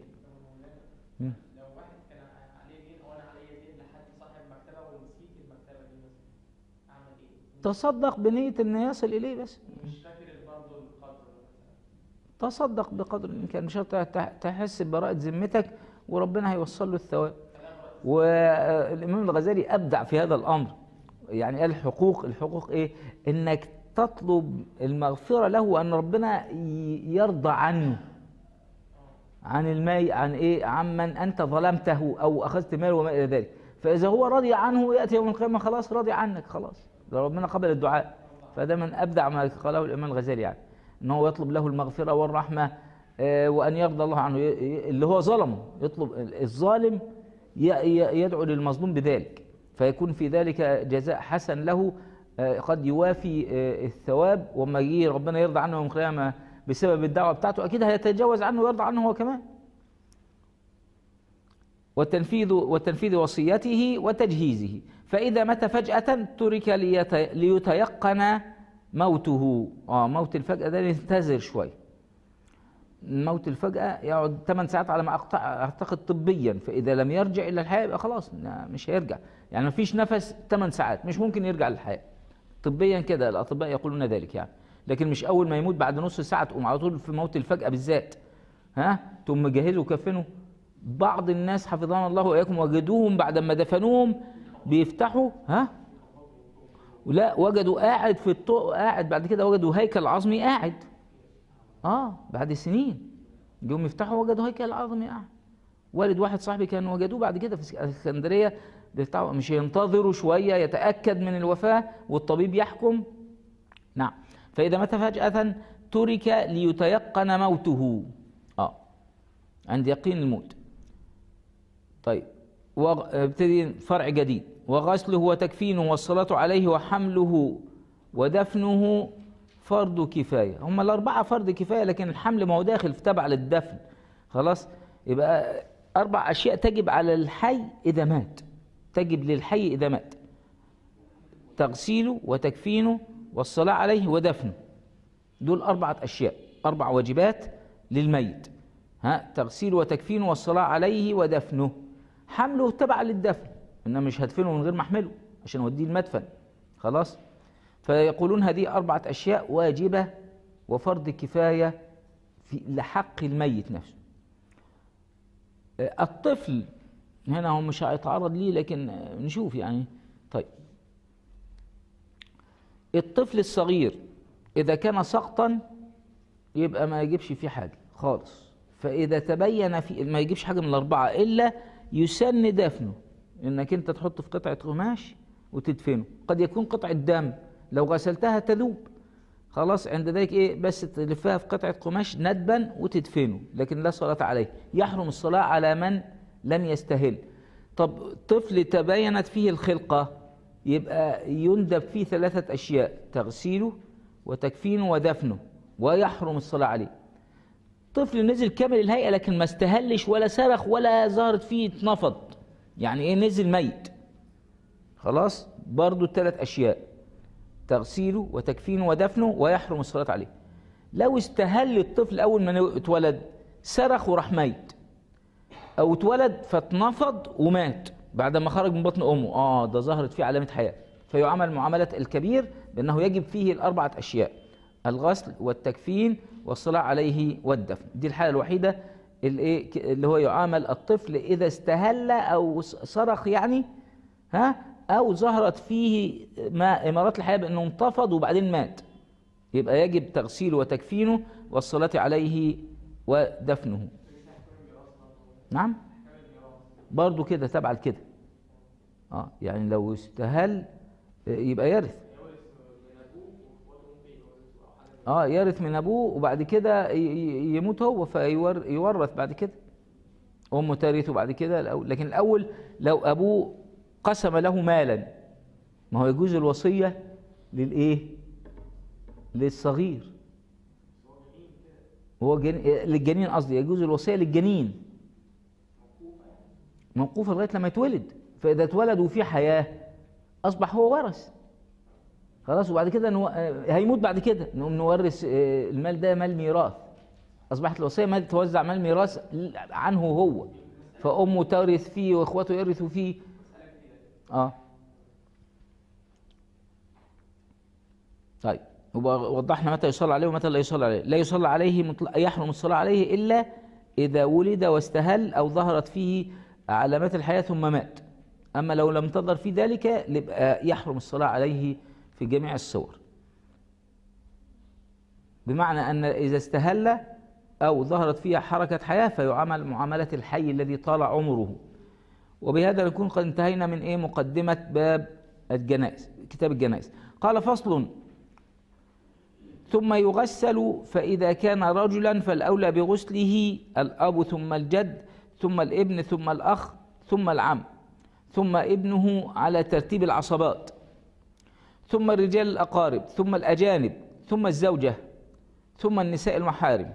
[SPEAKER 1] تصدق بنية أن يصل إليه بس،
[SPEAKER 2] مش فاكر برضه القدر،
[SPEAKER 1] تصدق بقدر الإمكان، مش تحس ببراءة ذمتك وربنا هيوصل له الثواب. والإمام الغزالي أبدع في هذا الأمر، يعني قال الحقوق الحقوق إيه؟ إنك تطلب المغفرة له وأن ربنا يرضى عنه، عن الماء، عن إيه، عمن أنت ظلمته أو أخذت ماله وما إلى ذلك. فإذا هو راضي عنه يأتي يوم القيامة خلاص راضي عنك خلاص، ربنا قبل الدعاء. فده من أبدع ما قاله الإمام الغزالي، يعني أنه يطلب له المغفرة والرحمة وأن يرضى الله عنه، اللي هو ظلمه يطلب، الظالم يدعو للمظلوم بذلك، فيكون في ذلك جزاء حسن له قد يوافي الثواب. وما يجي ربنا يرضى عنه يوم القيامة بسبب الدعوة بتاعته أكيد هيتجاوز عنه ويرضى عنه هو كمان. وتنفيذ وتنفيذ وصيته وتجهيزه. فإذا مات فجأة ترك ليتيقن موته. اه موت الفجأة ده ينتظر شوي، موت الفجأة يقعد ثمان ساعات على ما أعتقد طبيا، فإذا لم يرجع إلى الحياة يبقى خلاص مش هيرجع، يعني ما فيش نفس ثمان ساعات، مش ممكن يرجع للحياة طبيا كده، الأطباء يقولون ذلك يعني. لكن مش أول ما يموت بعد نص ساعة تقوم على طول في موت الفجأة بالذات، ها تقوم مجهزه وكفنه. بعض الناس حفظنا الله وإياكم وجدوهم بعد ما دفنوهم بيفتحوا ها ولا وجدوا قاعد في الطوق قاعد، بعد كده وجدوا هيكل عظمي قاعد. اه بعد سنين جم يفتحوا وجدوا هيكل عظمي قاعد. والد واحد صاحبي كان وجدوه بعد كده في اسكندريه، مش ينتظروا شويه يتاكد من الوفاه والطبيب يحكم. نعم. فاذا مات فجاه ترك ليتيقن موته، اه عند يقين الموت. طيب ابتدي فرع جديد. وغسله وتكفينه والصلاة عليه وحمله ودفنه فرض كفاية. هم الأربعة فرض كفاية، لكن الحمل ما هو داخل في تبع للدفن. خلاص، يبقى أربع أشياء تجب على الحي إذا مات، تجب للحي إذا مات: تغسيله وتكفينه والصلاة عليه ودفنه. دول أربعة أشياء، أربع واجبات للميت. ها، تغسيله وتكفينه والصلاة عليه ودفنه. حمله تبع للدفن، إنما مش هدفنه من غير ما أحمله عشان أوديه المدفن. خلاص، فيقولون هذه أربعة أشياء واجبة وفرض كفاية في لحق الميت نفسه. الطفل هنا هو مش هيتعرض ليه، لكن نشوف يعني. طيب، الطفل الصغير إذا كان سقطا يبقى ما يجيبش فيه حاجة خالص. فإذا تبين في ما يجيبش حاجة من الأربعة إلا يسن دفنه، إنك أنت تحط في قطعة قماش وتدفنه. قد يكون قطعة دم لو غسلتها تذوب، خلاص عند ذلك إيه، بس تلفها في قطعة قماش ندبا وتدفنه، لكن لا صلاة عليه. يحرم الصلاة على من لم يستهل. طب طفل تبينت فيه الخلقة يبقى يندب فيه ثلاثة أشياء: تغسيله وتكفينه ودفنه، ويحرم الصلاة عليه. طفل نزل كامل الهيئة لكن ما استهلش ولا صرخ ولا ظهرت فيه اتنفض، يعني ايه، نزل ميت، خلاص، برضو الثلاث أشياء: تغسيله وتكفينه ودفنه، ويحرم الصلاة عليه. لو استهل الطفل أول ما اتولد صرخ وراح ميت، أو اتولد فاتنفض ومات بعد ما خرج من بطن أمه، آه ده ظهرت فيه علامة حياة، فيعامل معاملة الكبير بأنه يجب فيه الأربعة أشياء: الغسل والتكفين والصلاة عليه والدفن. دي الحالة الوحيدة اللي, اللي هو يعامل الطفل إذا استهل أو صرخ يعني، ها، أو ظهرت فيه ما إمارات الحياة بأنه انتفض وبعدين مات، يبقى يجب تغسيله وتكفينه والصلاة عليه ودفنه. نعم، برضو كده تبع كده. اه يعني لو استهل يبقى يرث، اه يرث من ابوه وبعد كده يموت هو فيورث بعد كده، امه ترثه بعد كده الأول. لكن الاول لو ابوه قسم له مالا، ما هو يجوز الوصيه للايه، للصغير، هو جن... للجنين قصدي، يجوز الوصيه للجنين موقوفه لغايه لما يتولد. فاذا اتولد وفي حياه اصبح هو ورث، خلاص. وبعد كده نو... هيموت بعد كده، نقوم نورث المال ده مال ميراث، اصبحت الوصيه مال توزع مال ميراث عنه هو، فامه تورث فيه واخواته يرثوا فيه. اه طيب، وضحنا متى يصلى عليه ومتى لا يصلى عليه. لا يصلى عليه مطلق، يحرم الصلاه عليه الا اذا ولد واستهل او ظهرت فيه علامات الحياه ثم مات. اما لو لم تظهر في ذلك يبقى يحرم الصلاه عليه في جميع الصور. بمعنى أن إذا استهل أو ظهرت فيها حركة حياة فيعامل معاملة الحي الذي طال عمره. وبهذا نكون قد انتهينا من إيه، مقدمة باب الجنائز، كتاب الجنائز. قال: فصل: ثم يغسل، فإذا كان رجلا فالأولى بغسله الأب ثم الجد ثم الابن ثم الأخ ثم العم ثم ابنه على ترتيب العصبات، ثم الرجال الأقارب ثم الأجانب ثم الزوجة ثم النساء المحارم.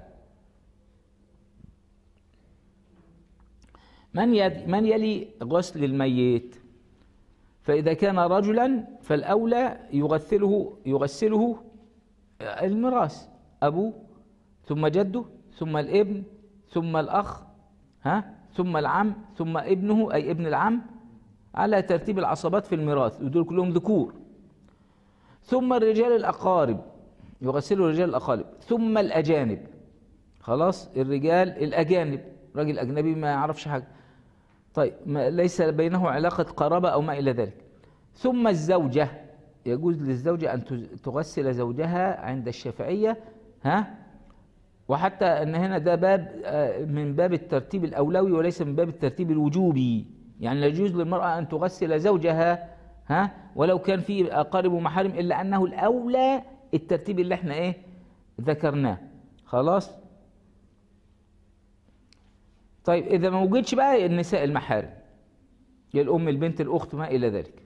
[SPEAKER 1] من من يلي غسل الميت؟ فإذا كان رجلا فالأولى يغسله يغسله الميراث، أبوه ثم جده ثم الابن ثم الأخ، ها، ثم العم ثم ابنه أي ابن العم على ترتيب العصبات في الميراث، ودول كلهم ذكور. ثم الرجال الأقارب يغسلوا الرجال الأقارب، ثم الأجانب، خلاص، الرجال الأجانب، راجل أجنبي ما يعرفش حاجة، طيب، ما ليس بينه علاقة قرابة أو ما إلى ذلك. ثم الزوجة، يجوز للزوجة أن تغسل زوجها عند الشافعية، ها، وحتى أن هنا ده باب من باب الترتيب الأولوي وليس من باب الترتيب الوجوبي. يعني لا يجوز للمرأة أن تغسل زوجها، ها، ولو كان في أقارب ومحارم، إلا أنه الأولى الترتيب اللي احنا إيه ذكرناه. خلاص. طيب إذا ما وجدش بقى النساء المحارم، الأم، البنت، الأخت، ما إلى ذلك،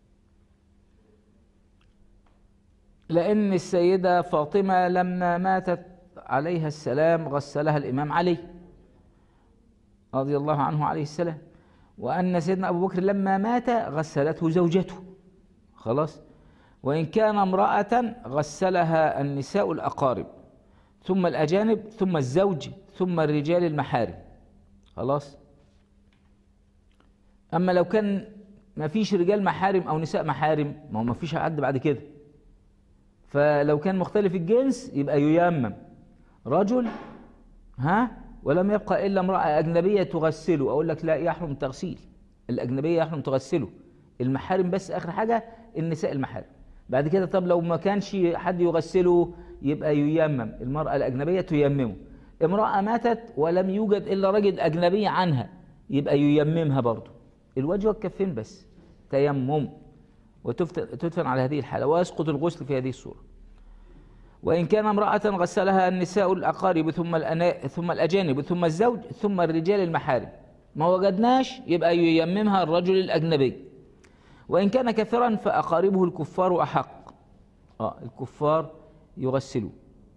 [SPEAKER 1] لأن السيدة فاطمة لما ماتت عليها السلام غسلها الإمام علي رضي الله عنه عليه السلام، وأن سيدنا أبو بكر لما مات غسلته زوجته. خلاص. وإن كان امرأة غسلها النساء الأقارب، ثم الأجانب، ثم الزوج، ثم الرجال المحارم. خلاص. أما لو كان ما فيش رجال محارم أو نساء محارم، ما هو ما فيش حد بعد كده، فلو كان مختلف الجنس يبقى ييمم رجل، ها، ولم يبقى إلا امرأة أجنبية تغسله. أقول لك لا، يحرم تغسيل الأجنبية، يحرم تغسله. المحارم بس آخر حاجة النساء المحارم. بعد كده طب لو ما كانش حد يغسله يبقى ييمم، المرأة الأجنبية تيممه. امرأة ماتت ولم يوجد إلا رجل أجنبي عنها يبقى ييممها برضه، الوجه والكفين بس تيمم، وتدفن على هذه الحالة، ويسقط الغسل في هذه الصورة. وإن كان امرأة غسلها النساء الأقارب، ثم الأنا... ثم الأجانب، ثم الزوج، ثم الرجال المحارم، ما وجدناش يبقى ييممها الرجل الأجنبي. وإن كان كثيرا فأقاربه الكفار أحق، آه الكفار يغسلوا.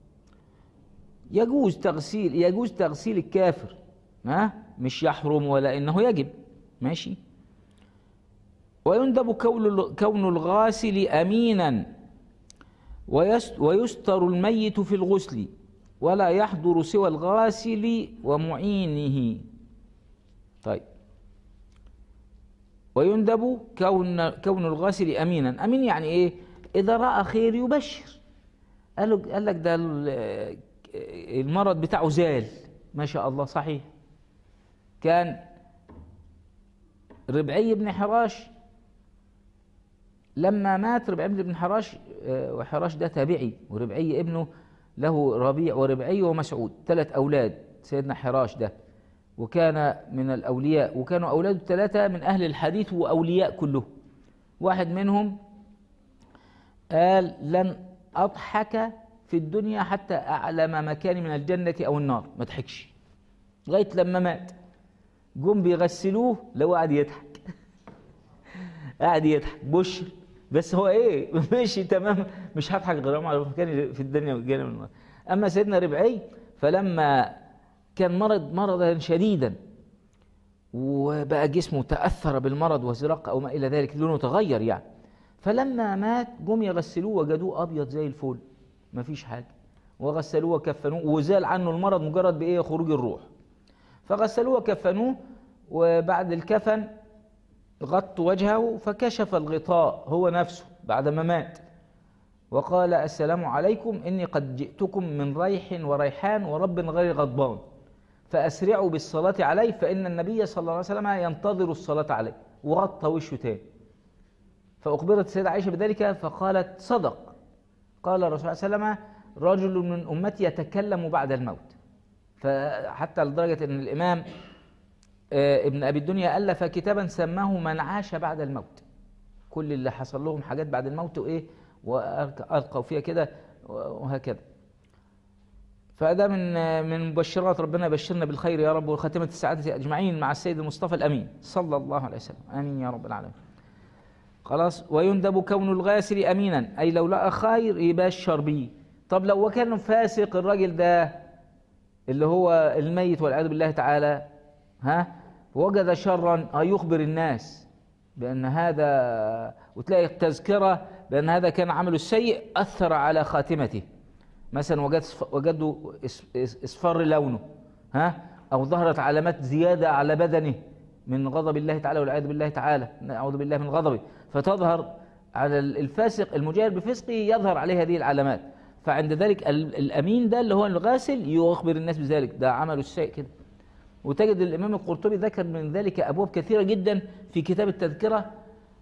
[SPEAKER 1] يجوز تغسيل يجوز تغسيل الكافر، ها، مش يحرم ولا إنه يجب، ماشي. ويندب كون كون الغاسل أمينا، ويستر الميت في الغسل، ولا يحضر سوى الغاسل ومعينه. طيب. ويندب كون كون الغاسل أمينا. أمين يعني إيه؟ إذا رأى خير يبشر، قال قال لك ده المرض بتاعه زال، ما شاء الله، صحيح. كان ربعي بن حراش لما مات، ربعي بن حراش، وحراش ده تابعي، وربعي ابنه له ربيع وربعي ومسعود، ثلاث أولاد سيدنا حراش ده، وكان من الأولياء، وكانوا أولاده الثلاثة من أهل الحديث وأولياء كلهم. واحد منهم قال لن أضحك في الدنيا حتى أعلم مكاني من الجنة أو النار، ما ضحكش لغاية لما مات. جم بيغسلوه لو قاعد يضحك قاعد يضحك بشر، بس هو ايه ماشي تمام، مش هضحك غير على مكاني في الدنيا والجنة من النار. أما سيدنا ربعي فلما كان مرض مرضا شديدا، وبقى جسمه تأثر بالمرض وزرق أو ما إلى ذلك، لونه تغير يعني، فلما مات جم يغسلوه وجدوه أبيض زي الفل، ما فيش حاجة، وغسلوه وكفنوه، وزال عنه المرض مجرد بإيه؟ خروج الروح. فغسلوه وكفنوه، وبعد الكفن غطوا وجهه، فكشف الغطاء هو نفسه بعد ما مات، وقال السلام عليكم، إني قد جئتكم من ريح وريحان ورب غير غضبان، فأسرعوا بالصلاة عليه، فإن النبي صلى الله عليه وسلم ينتظر الصلاة عليه. وغطى وشه تاني. فأخبرت السيدة عائشة بذلك فقالت صدق. قال الرسول صلى الله عليه وسلم رجل من أمتي يتكلم بعد الموت. فحتى لدرجة أن الإمام ابن أبي الدنيا ألف كتابا سماه من عاش بعد الموت، كل اللي حصل لهم حاجات بعد الموت وإيه وألقوا فيها كده وهكذا. فهذا من من مبشرات، ربنا يبشرنا بالخير يا رب، وخاتمة السعادة أجمعين مع السيد المصطفى الأمين صلى الله عليه وسلم، آمين يا رب العالمين. خلاص. ويندب كون الغاسل أمينا، أي لو لقى خير يبشر بيه. طب لو كان فاسق الراجل ده اللي هو الميت والعياذ بالله تعالى، ها، وجد شرا يخبر الناس بأن هذا، وتلاقي التذكرة بأن هذا كان عمله السيء أثر على خاتمته، مثلا وجد وجدوا اصفر لونه، ها، أو ظهرت علامات زيادة على بدنه من غضب الله تعالى والعياذ بالله تعالى، نعوذ بالله من غضبه، فتظهر على الفاسق المجاهر بفسقه، يظهر عليه هذه العلامات. فعند ذلك الأمين ده اللي هو الغاسل يخبر الناس بذلك، ده عمله السيء كده. وتجد الإمام القرطبي ذكر من ذلك أبواب كثيرة جدا في كتاب التذكرة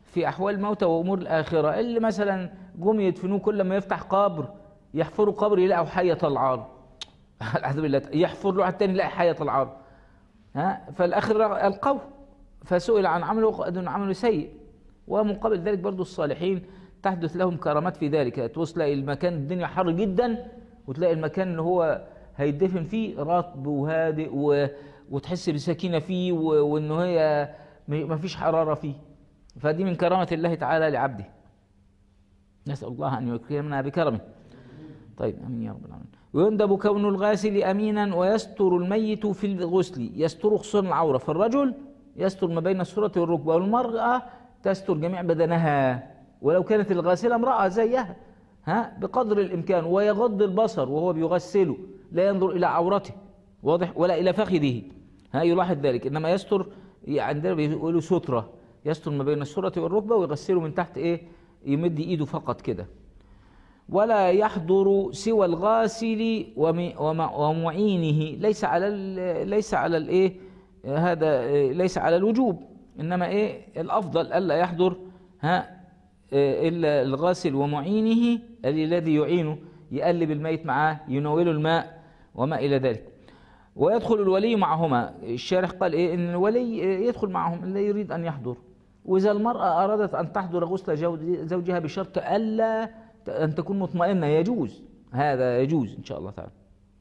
[SPEAKER 1] في أحوال الموتى وأمور الآخرة. اللي مثلا جم يدفنوه كل ما يفتح قبر يحفروا قبر يلاقوا حية طلعان العياذ بالله، يحفر له التاني يلاقي حية طلعان، ها، فالآخر ألقوه فسئل عن عمله قد أنه عمله سيء. ومقابل ذلك برضو الصالحين تحدث لهم كرامات في ذلك، توصل المكان الدنيا حر جدا وتلاقي المكان اللي هو هيدفن فيه رطب وهادئ و... وتحس بسكينة فيه و... وإنه هي ما فيش حرارة فيه. فدي من كرامة الله تعالى لعبده، نسأل الله أن يكرمنا بكرمه. طيب امين يا رب العالمين. ويندب كون الغاسل امينا ويستر الميت في الغسل، يستر خصوصا العوره، فالرجل يستر ما بين السره والركبه، والمراه تستر جميع بدنها ولو كانت الغاسله امراه زيها، ها، بقدر الامكان. ويغض البصر وهو بيغسله، لا ينظر الى عورته، واضح، ولا الى فخذه، ها، يلاحظ ذلك. انما يستر عندنا بيقولوا ستره، يستر ما بين السره والركبه ويغسله من تحت ايه، يمد ايده فقط كده. ولا يحضر سوى الغاسل ومعينه، ليس على ليس على الايه هذا، ليس على الوجوب، انما ايه الافضل الا يحضر، ها، الا الغاسل ومعينه الذي يعينه، يقلب الميت معاه، يناوله الماء وما الى ذلك. ويدخل الولي معهما، الشارح قال ايه ان الولي يدخل معهم اللي يريد ان يحضر. واذا المراه ارادت ان تحضر غسل زوجها بشرط الا أن تكون مطمئنة يجوز، هذا يجوز إن شاء الله تعالى.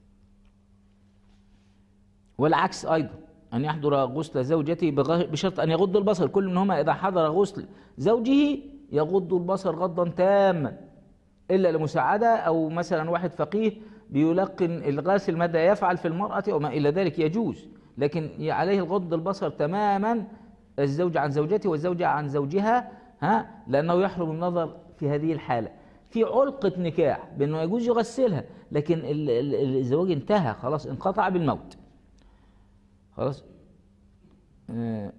[SPEAKER 1] والعكس أيضا، أن يحضر غسل زوجته بشرط أن يغض البصر، كل منهما إذا حضر غسل زوجه يغض البصر غضا تاما، إلا لمساعدة أو مثلا واحد فقيه بيلقن الغاسل ماذا يفعل في المرأة وما إلى ذلك يجوز، لكن عليه الغض البصر تماما، الزوج عن زوجته والزوجة عن زوجها، ها، لأنه يحرم النظر في هذه الحالة. في علقة نكاح بأنه يجوز يغسلها، لكن الزواج انتهى خلاص، انقطع بالموت خلاص. آه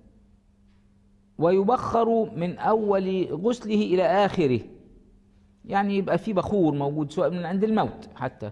[SPEAKER 1] ويبخر من أول غسله إلى آخره، يعني يبقى في بخور موجود سواء من عند الموت حتى.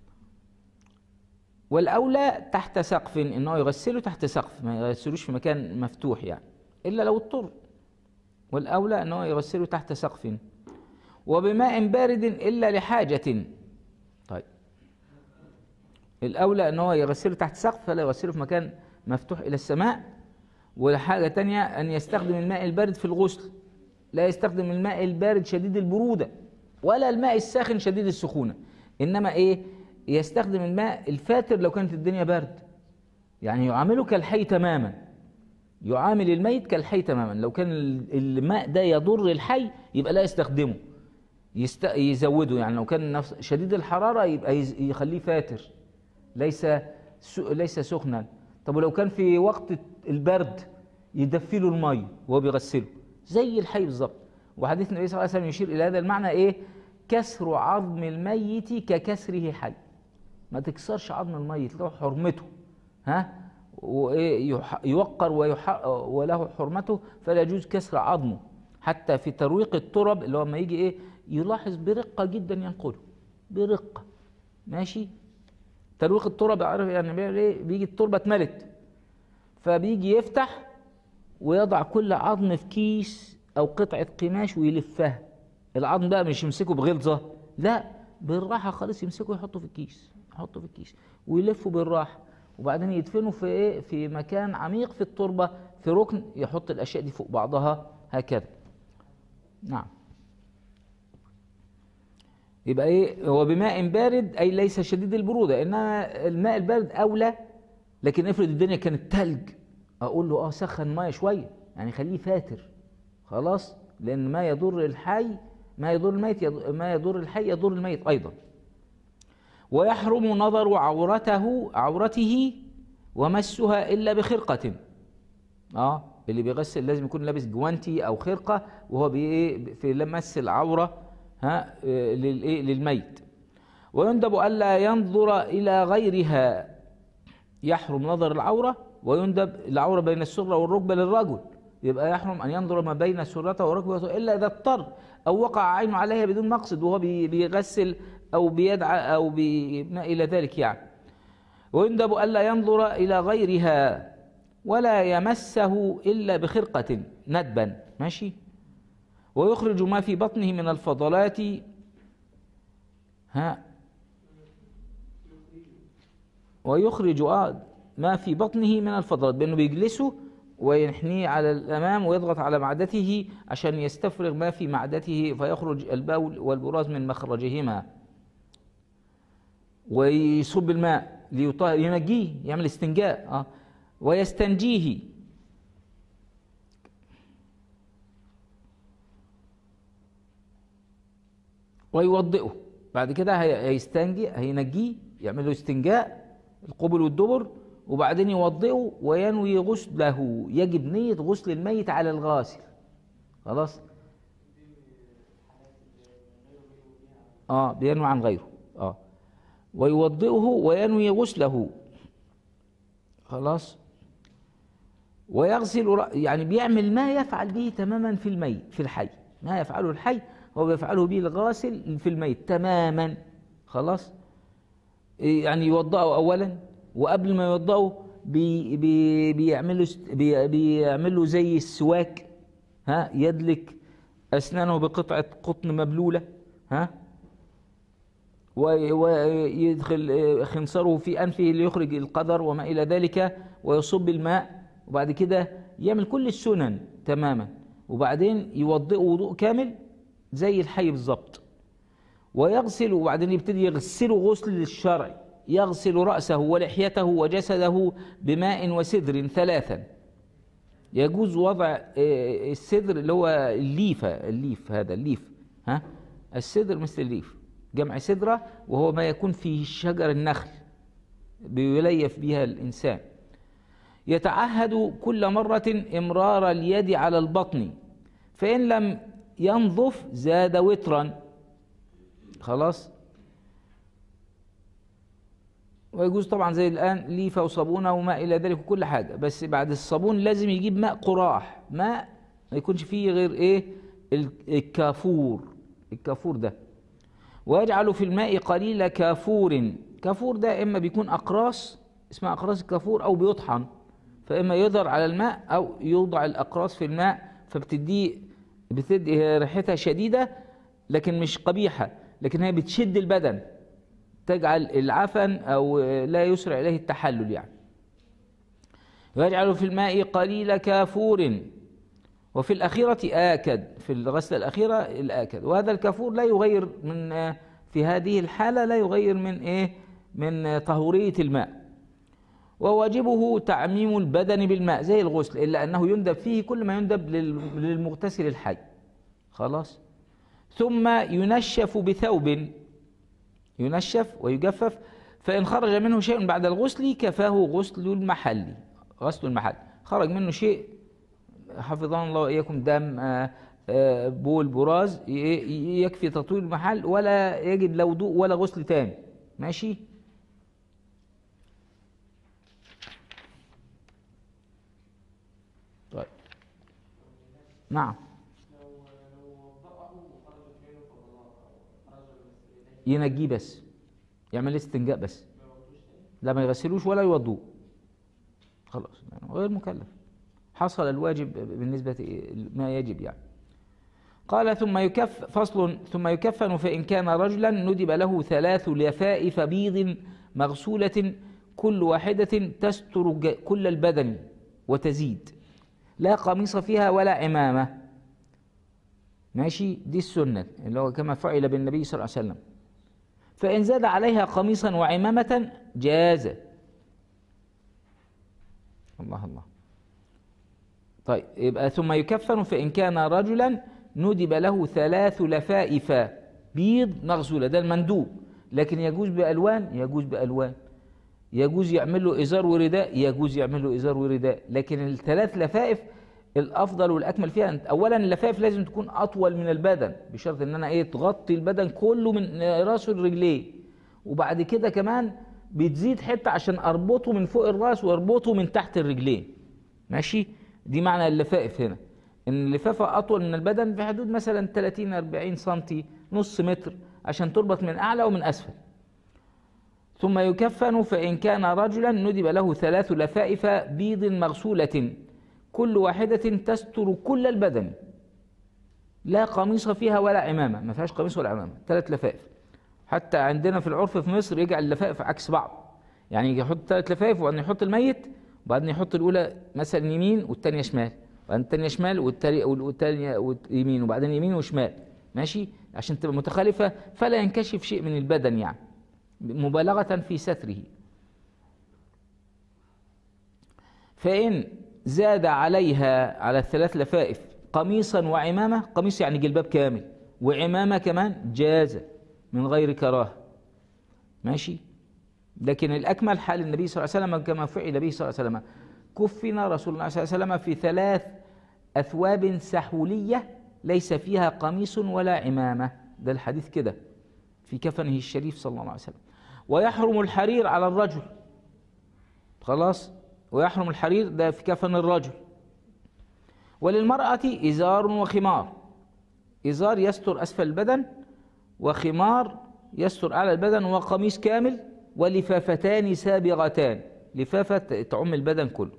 [SPEAKER 1] والأولى تحت سقف، إنه يغسله تحت سقف، ما يغسلوش في مكان مفتوح يعني، إلا لو اضطر. والأولى إنه يغسله تحت سقف. وبماء بارد إلا لحاجة. طيب الأولى أنه يغسله تحت سقف، فلا يغسله في مكان مفتوح إلى السماء. وحاجة تانية أن يستخدم الماء البارد في الغسل، لا يستخدم الماء البارد شديد البرودة ولا الماء الساخن شديد السخونة، إنما إيه، يستخدم الماء الفاتر لو كانت الدنيا برد، يعني يعامله كالحي تماما، يعامل الميت كالحي تماما. لو كان الماء ده يضر الحي يبقى لا يستخدمه، يست... يزوده، يعني لو كان نفس شديد الحرارة يبقى يز... يخليه فاتر، ليس س... ليس سخنا. طب ولو كان في وقت البرد يدفي له المي وهو بيغسله زي الحي بالظبط. وحديث النبي صلى الله عليه وسلم يشير إلى هذا المعنى إيه، كسر عظم الميت ككسره حي، ما تكسرش عظم الميت، له حرمته، ها، وإيه يوقر ويح... وله حرمته، فلا يجوز كسر عظمه. حتى في ترويق الترب اللي هو لما يجي ايه يلاحظ برقة جدا ينقله برقة، ماشي. ترويق الترب عارف يعني ايه، بيجي التربة اتملت فبيجي يفتح ويضع كل عظم في كيس او قطعة قماش ويلفها. العظم ده مش يمسكه بغلظة، لا، بالراحة خالص يمسكه يحطه في الكيس، يحطه في الكيس ويلفه بالراحة، وبعدين يدفنه في ايه، في مكان عميق في التربة، في ركن، يحط الاشياء دي فوق بعضها هكذا. نعم. يبقى ايه، هو بماء بارد اي ليس شديد البروده، انما الماء البارد اولى. لكن افرض الدنيا كانت ثلج، اقول له اه سخن ميه شويه، يعني خليه فاتر خلاص، لان ما يضر الحي ما يضر الميت يضر ما يضر الحي يضر الميت ايضا. ويحرم نظر عورته عورته ومسها الا بخرقه. اه اللي بيغسل لازم يكون لابس جوانتي او خرقه وهو بي في لمس العوره، ها، للايه للميت. ويندب الا ينظر الى غيرها، يحرم نظر العوره، ويندب العوره بين السره والركبه للرجل، يبقى يحرم ان ينظر ما بين سرته وركبته الا اذا اضطر او وقع عينه عليها بدون مقصد وهو بيغسل او بيدعى او ما الى ذلك يعني. ويندب الا ينظر الى غيرها ولا يمسه الا بخرقه ندبا، ماشي. ويخرج ما في بطنه من الفضلات. ها ويخرج آه ما في بطنه من الفضلات، بأنه بيجلسه وينحنيه على الأمام ويضغط على معدته عشان يستفرغ ما في معدته، فيخرج البول والبراز من مخرجهما. ويصب الماء ليطهر، ينجيه، يعمل استنجاء آه. ويستنجيه، ويوضئه. بعد كده هيستنجي، هينجيه، يعمل له استنجاء القبل والدبر، وبعدين يوضئه وينوي غسله. يجب نية غسل الميت على الغاسل. خلاص اه بينوي عن غيره اه ويوضئه وينوي غسله. خلاص. ويغسل، يعني بيعمل ما يفعل به تماما في الميت في الحي، ما يفعله الحي هو بيفعله به الغاسل في الميت تماما. خلاص. يعني يوضئه اولا، وقبل ما يوضئه بي بي بيعمله بي بيعمله زي السواك، ها، يدلك اسنانه بقطعه قطن مبلوله، ها، ويدخل خنصره في انفه ليخرج القذر وما الى ذلك، ويصب الماء، وبعد كده يعمل كل السنن تماما، وبعدين يوضئه وضوء كامل زي الحي بالظبط. ويغسل، وبعدين يبتدي يغسله غسل الشرع، يغسل رأسه ولحيته وجسده بماء وسدر ثلاثا. يجوز وضع السدر اللي هو الليفة، الليف هذا الليف، ها، السدر مثل الليف، جمع سدرة، وهو ما يكون فيه شجر النخل بيليف بها الإنسان. يتعهد كل مرة إمرار اليد على البطن، فإن لم ينظف زاد وترا. خلاص. ويجوز طبعا زي الآن ليفة وصابونة وما إلى ذلك وكل حاجة، بس بعد الصابون لازم يجيب ماء قراح، ماء ما يكونش فيه غير إيه، الكافور، الكافور ده. ويجعل في الماء قليل كافور. كافور ده إما بيكون أقراص اسمها أقراص الكافور، أو بيطحن، فإما يضر على الماء أو يوضع الأقراص في الماء، فبتدي بتدي ريحتها شديدة لكن مش قبيحة، لكن هي بتشد البدن، تجعل العفن أو لا يسرع إليه التحلل يعني. ويجعل في الماء قليل كافور. وفي الأخيرة آكد، في الغسلة الأخيرة الآكد. وهذا الكافور لا يغير من، في هذه الحالة لا يغير من إيه، من طهورية الماء. وواجبه تعميم البدن بالماء زي الغسل، إلا أنه يندب فيه كل ما يندب للمغتسل الحي. خلاص. ثم ينشف بثوب، ينشف ويجفف، فإن خرج منه شيء بعد الغسل كفاه غسل المحل. غسل المحل خرج منه شيء، حفظنا الله وإياكم، دم، بول، براز، يكفي تطويل المحل، ولا يجب لا وضوء ولا غسل تاني. ماشي. طيب. نعم. ينجيه بس، يعمل استنجاء بس، لا ما يغسلوش ولا يوضوه، خلاص يعني غير مكلف، حصل الواجب بالنسبة ما يجب يعني. قال ثم يكف فصل ثم يكفن فإن كان رجلا ندب له ثلاث لفائف بيض مغسولة كل واحدة تستر كل البدن وتزيد، لا قميص فيها ولا عمامة. ماشي، دي السنة اللي هو كما فعل بالنبي صلى الله عليه وسلم. فإن زاد عليها قميصا وعمامة جاز. الله الله. طيب، يبقى ثم يكفن فإن كان رجلا ندب له ثلاث لفائف بيض مغسولة، ده المندوب، لكن يجوز بألوان، يجوز بألوان، يجوز يعمل له إزار ورداء، يجوز يعمل له إزار ورداء، لكن الثلاث لفائف الأفضل والأكمل فيها. أولا اللفائف لازم تكون أطول من البدن، بشرط إن أنا إيه، تغطي البدن كله من راسه لرجليه، وبعد كده كمان بتزيد حتة عشان أربطه من فوق الراس وأربطه من تحت الرجلين. ماشي، دي معنى اللفائف هنا، إن اللفافة أطول من البدن في حدود مثلا ثلاثين أربعين سنتي، نص متر، عشان تربط من أعلى ومن أسفل. ثم يكفن فإن كان رجلا ندب له ثلاث لفائف بيض مغسولة كل واحدة تستر كل البدن. لا قميص فيها ولا عمامة، ما فيهاش قميص ولا عمامة، ثلاث لفائف. حتى عندنا في العرف في مصر يجعل اللفائف عكس بعض، يعني يحط ثلاث لفائف وبعدين يحط الميت، وبعدين يحط الأولى مثلا يمين والثانية شمال، وبعدين الثانية شمال والثانية يمين، وبعدين يمين وشمال، ماشي، عشان تبقى متخالفة فلا ينكشف شيء من البدن، يعني مبالغة في ستره. فإن زاد عليها على الثلاث لفائف قميصا وعمامة، قميص يعني جلباب كامل، وعمامة كمان جاز من غير كراهة، ماشي. لكن الأكمل حال النبي صلى الله عليه وسلم كما فعل به صلى الله عليه وسلم، كفن رسول الله صلى الله عليه وسلم في ثلاث أثواب سحولية ليس فيها قميص ولا عمامة، ده الحديث كده في كفنه الشريف صلى الله عليه وسلم. ويحرم الحرير على الرجل، خلاص، ويحرم الحرير ده في كفن الرجل. وللمرأة إزار وخمار، إزار يستر أسفل البدن، وخمار يستر أعلى البدن، وقميص كامل، ولفافتان سابغتان، لفافة تعم البدن كله.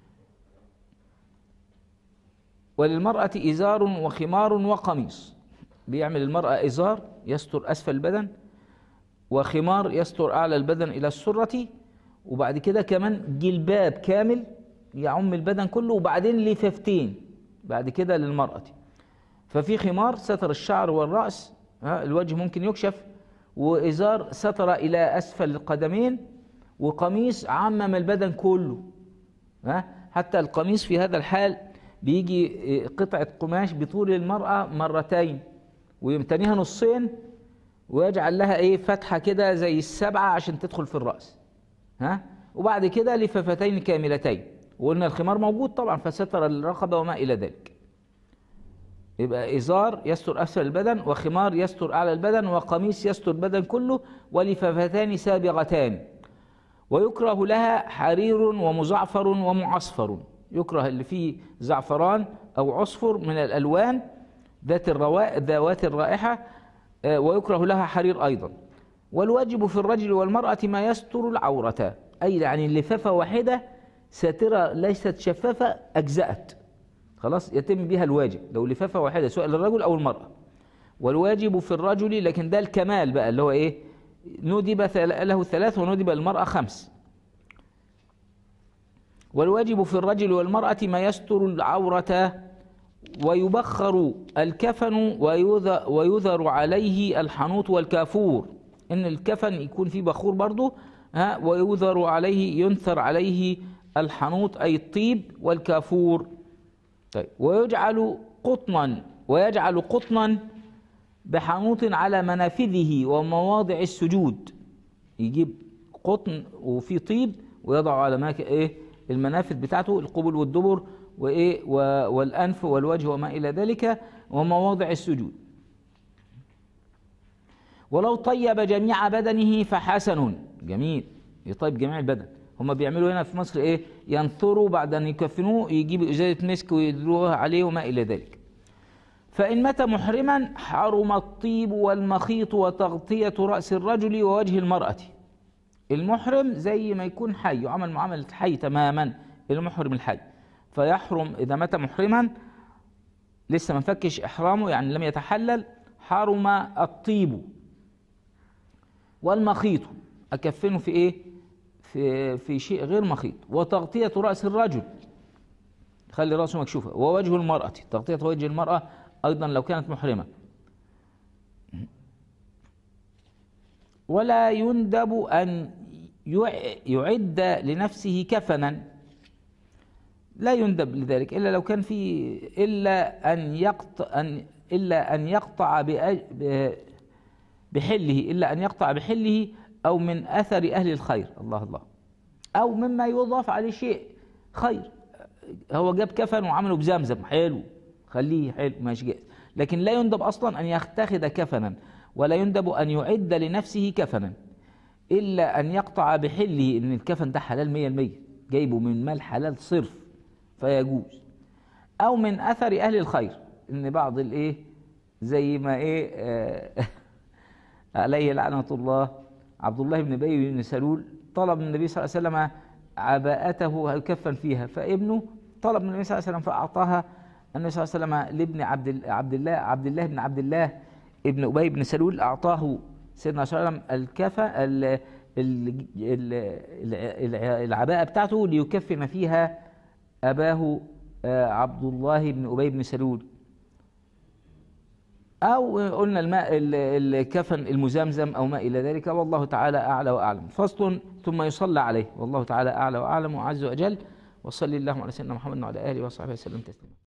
[SPEAKER 1] وللمرأة إزار وخمار وقميص، بيعمل المرأة إزار يستر أسفل البدن، وخمار يستر أعلى البدن إلى السرة، وبعد كده كمان جلباب كامل يعم البدن كله، وبعدين لفافتين بعد كده للمرأة. ففي خمار ستر الشعر والرأس، الوجه ممكن يكشف، وإزار ستر إلى أسفل القدمين، وقميص عمم البدن كله. حتى القميص في هذا الحال بيجي قطعة قماش بطول المرأة مرتين، ويمتنيها نصين، ويجعل لها ايه فتحة كده زي السبعة عشان تدخل في الرأس، ها، وبعد كده لفافتين كاملتين. وقلنا الخمار موجود طبعا، فستر الرقبة وما إلى ذلك. يبقى إزار يستر أسفل البدن، وخمار يستر أعلى البدن، وقميص يستر البدن كله، ولفافتان سابغتان. ويكره لها حرير ومزعفر ومعصفر، يكره اللي فيه زعفران أو عصفر من الألوان ذات الروائح ذوات الرائحة، ويكره لها حرير أيضا. والواجب في الرجل والمرأة ما يستر العورة، أي يعني اللفافة واحدة ساترة ليست شفافة أجزأت، خلاص يتم بها الواجب لو لفافة واحدة سواء للرجل أو المرأة. والواجب في الرجل، لكن ده الكمال بقى اللي هو إيه، ندب له ثلاث وندب المرأة خمس. والواجب في الرجل والمرأة ما يستر العورة، ويبخر الكفن ويذر عليه الحنوط والكافور، إن الكفن يكون فيه بخور برضه، ها، ويذر عليه ينثر عليه الحنوط أي الطيب والكافور. طيب، ويجعل قطنا ويجعل قطنا بحنوط على منافذه ومواضع السجود، يجيب قطن وفيه طيب ويضع على ما ايه المنافذ بتاعته، القبل والدبر وايه والانف والوجه وما الى ذلك، ومواضع السجود. ولو طيب جميع بدنه فحسن، جميل، يطيب جميع البدن. هم بيعملوا هنا في مصر ايه، ينثروا بعد ان يكفنوه يجيبوا ازازه مسك ويدلوها عليه وما الى ذلك. فإن مات محرما حرم الطيب والمخيط وتغطية رأس الرجل ووجه المرأة. المحرم زي ما يكون حي، يعمل معاملة الحي تماما، المحرم الحي، فيحرم إذا مات محرما لسه ما فكش إحرامه يعني لم يتحلل، حرم الطيب والمخيط، أكفنه في إيه؟ في, في شيء غير مخيط. وتغطية رأس الرجل، خلي رأسه مكشوفة، ووجه المرأة، تغطية وجه المرأة أيضا لو كانت محرمة. ولا يندب أن يعد لنفسه كفنا، لا يندب لذلك إلا لو كان في إلا أن يقطع أن إلا أن يقطع بحله إلا أن يقطع بحله أو من أثر أهل الخير، الله الله، أو مما يضاف عليه شيء خير. هو جاب كفن وعمله بزمزم، حلو، خليه حلو ماشي جائز، لكن لا يندب أصلا أن يتخذ كفنا، ولا يندب أن يعد لنفسه كفنا إلا أن يقطع بحله، إن الكفن ده حلال مية المية، جايبه من مال حلال صرف فيجوز، أو من أثر أهل الخير، إن بعض الإيه زي ما إيه آه عليه لعنة الله عبد الله بن أبي بن سلول طلب من النبي صلى الله عليه وسلم عباءته يكفن فيها، فابنه طلب من النبي صلى الله عليه وسلم فأعطاها النبي صلى الله عليه وسلم لابن عبد ال- عبد الله عبد الله بن عبد الله ابن أبي بن سلول أعطاه سيدنا صلى الله عليه وسلم الكفى ال- ال- ال- ال- العباءة بتاعته ليكفن فيها أباه آه، عبد الله بن أبي بن سلول، أو قلنا الماء ال- الكفن المزمزم أو ما إلى ذلك، والله تعالى أعلى وأعلم. فصل. ثم يصلى عليه، والله تعالى أعلى وأعلم وأعز وأجل. وصلي اللهم على سيدنا محمد وعلى آله وصحبه وسلم تسليما.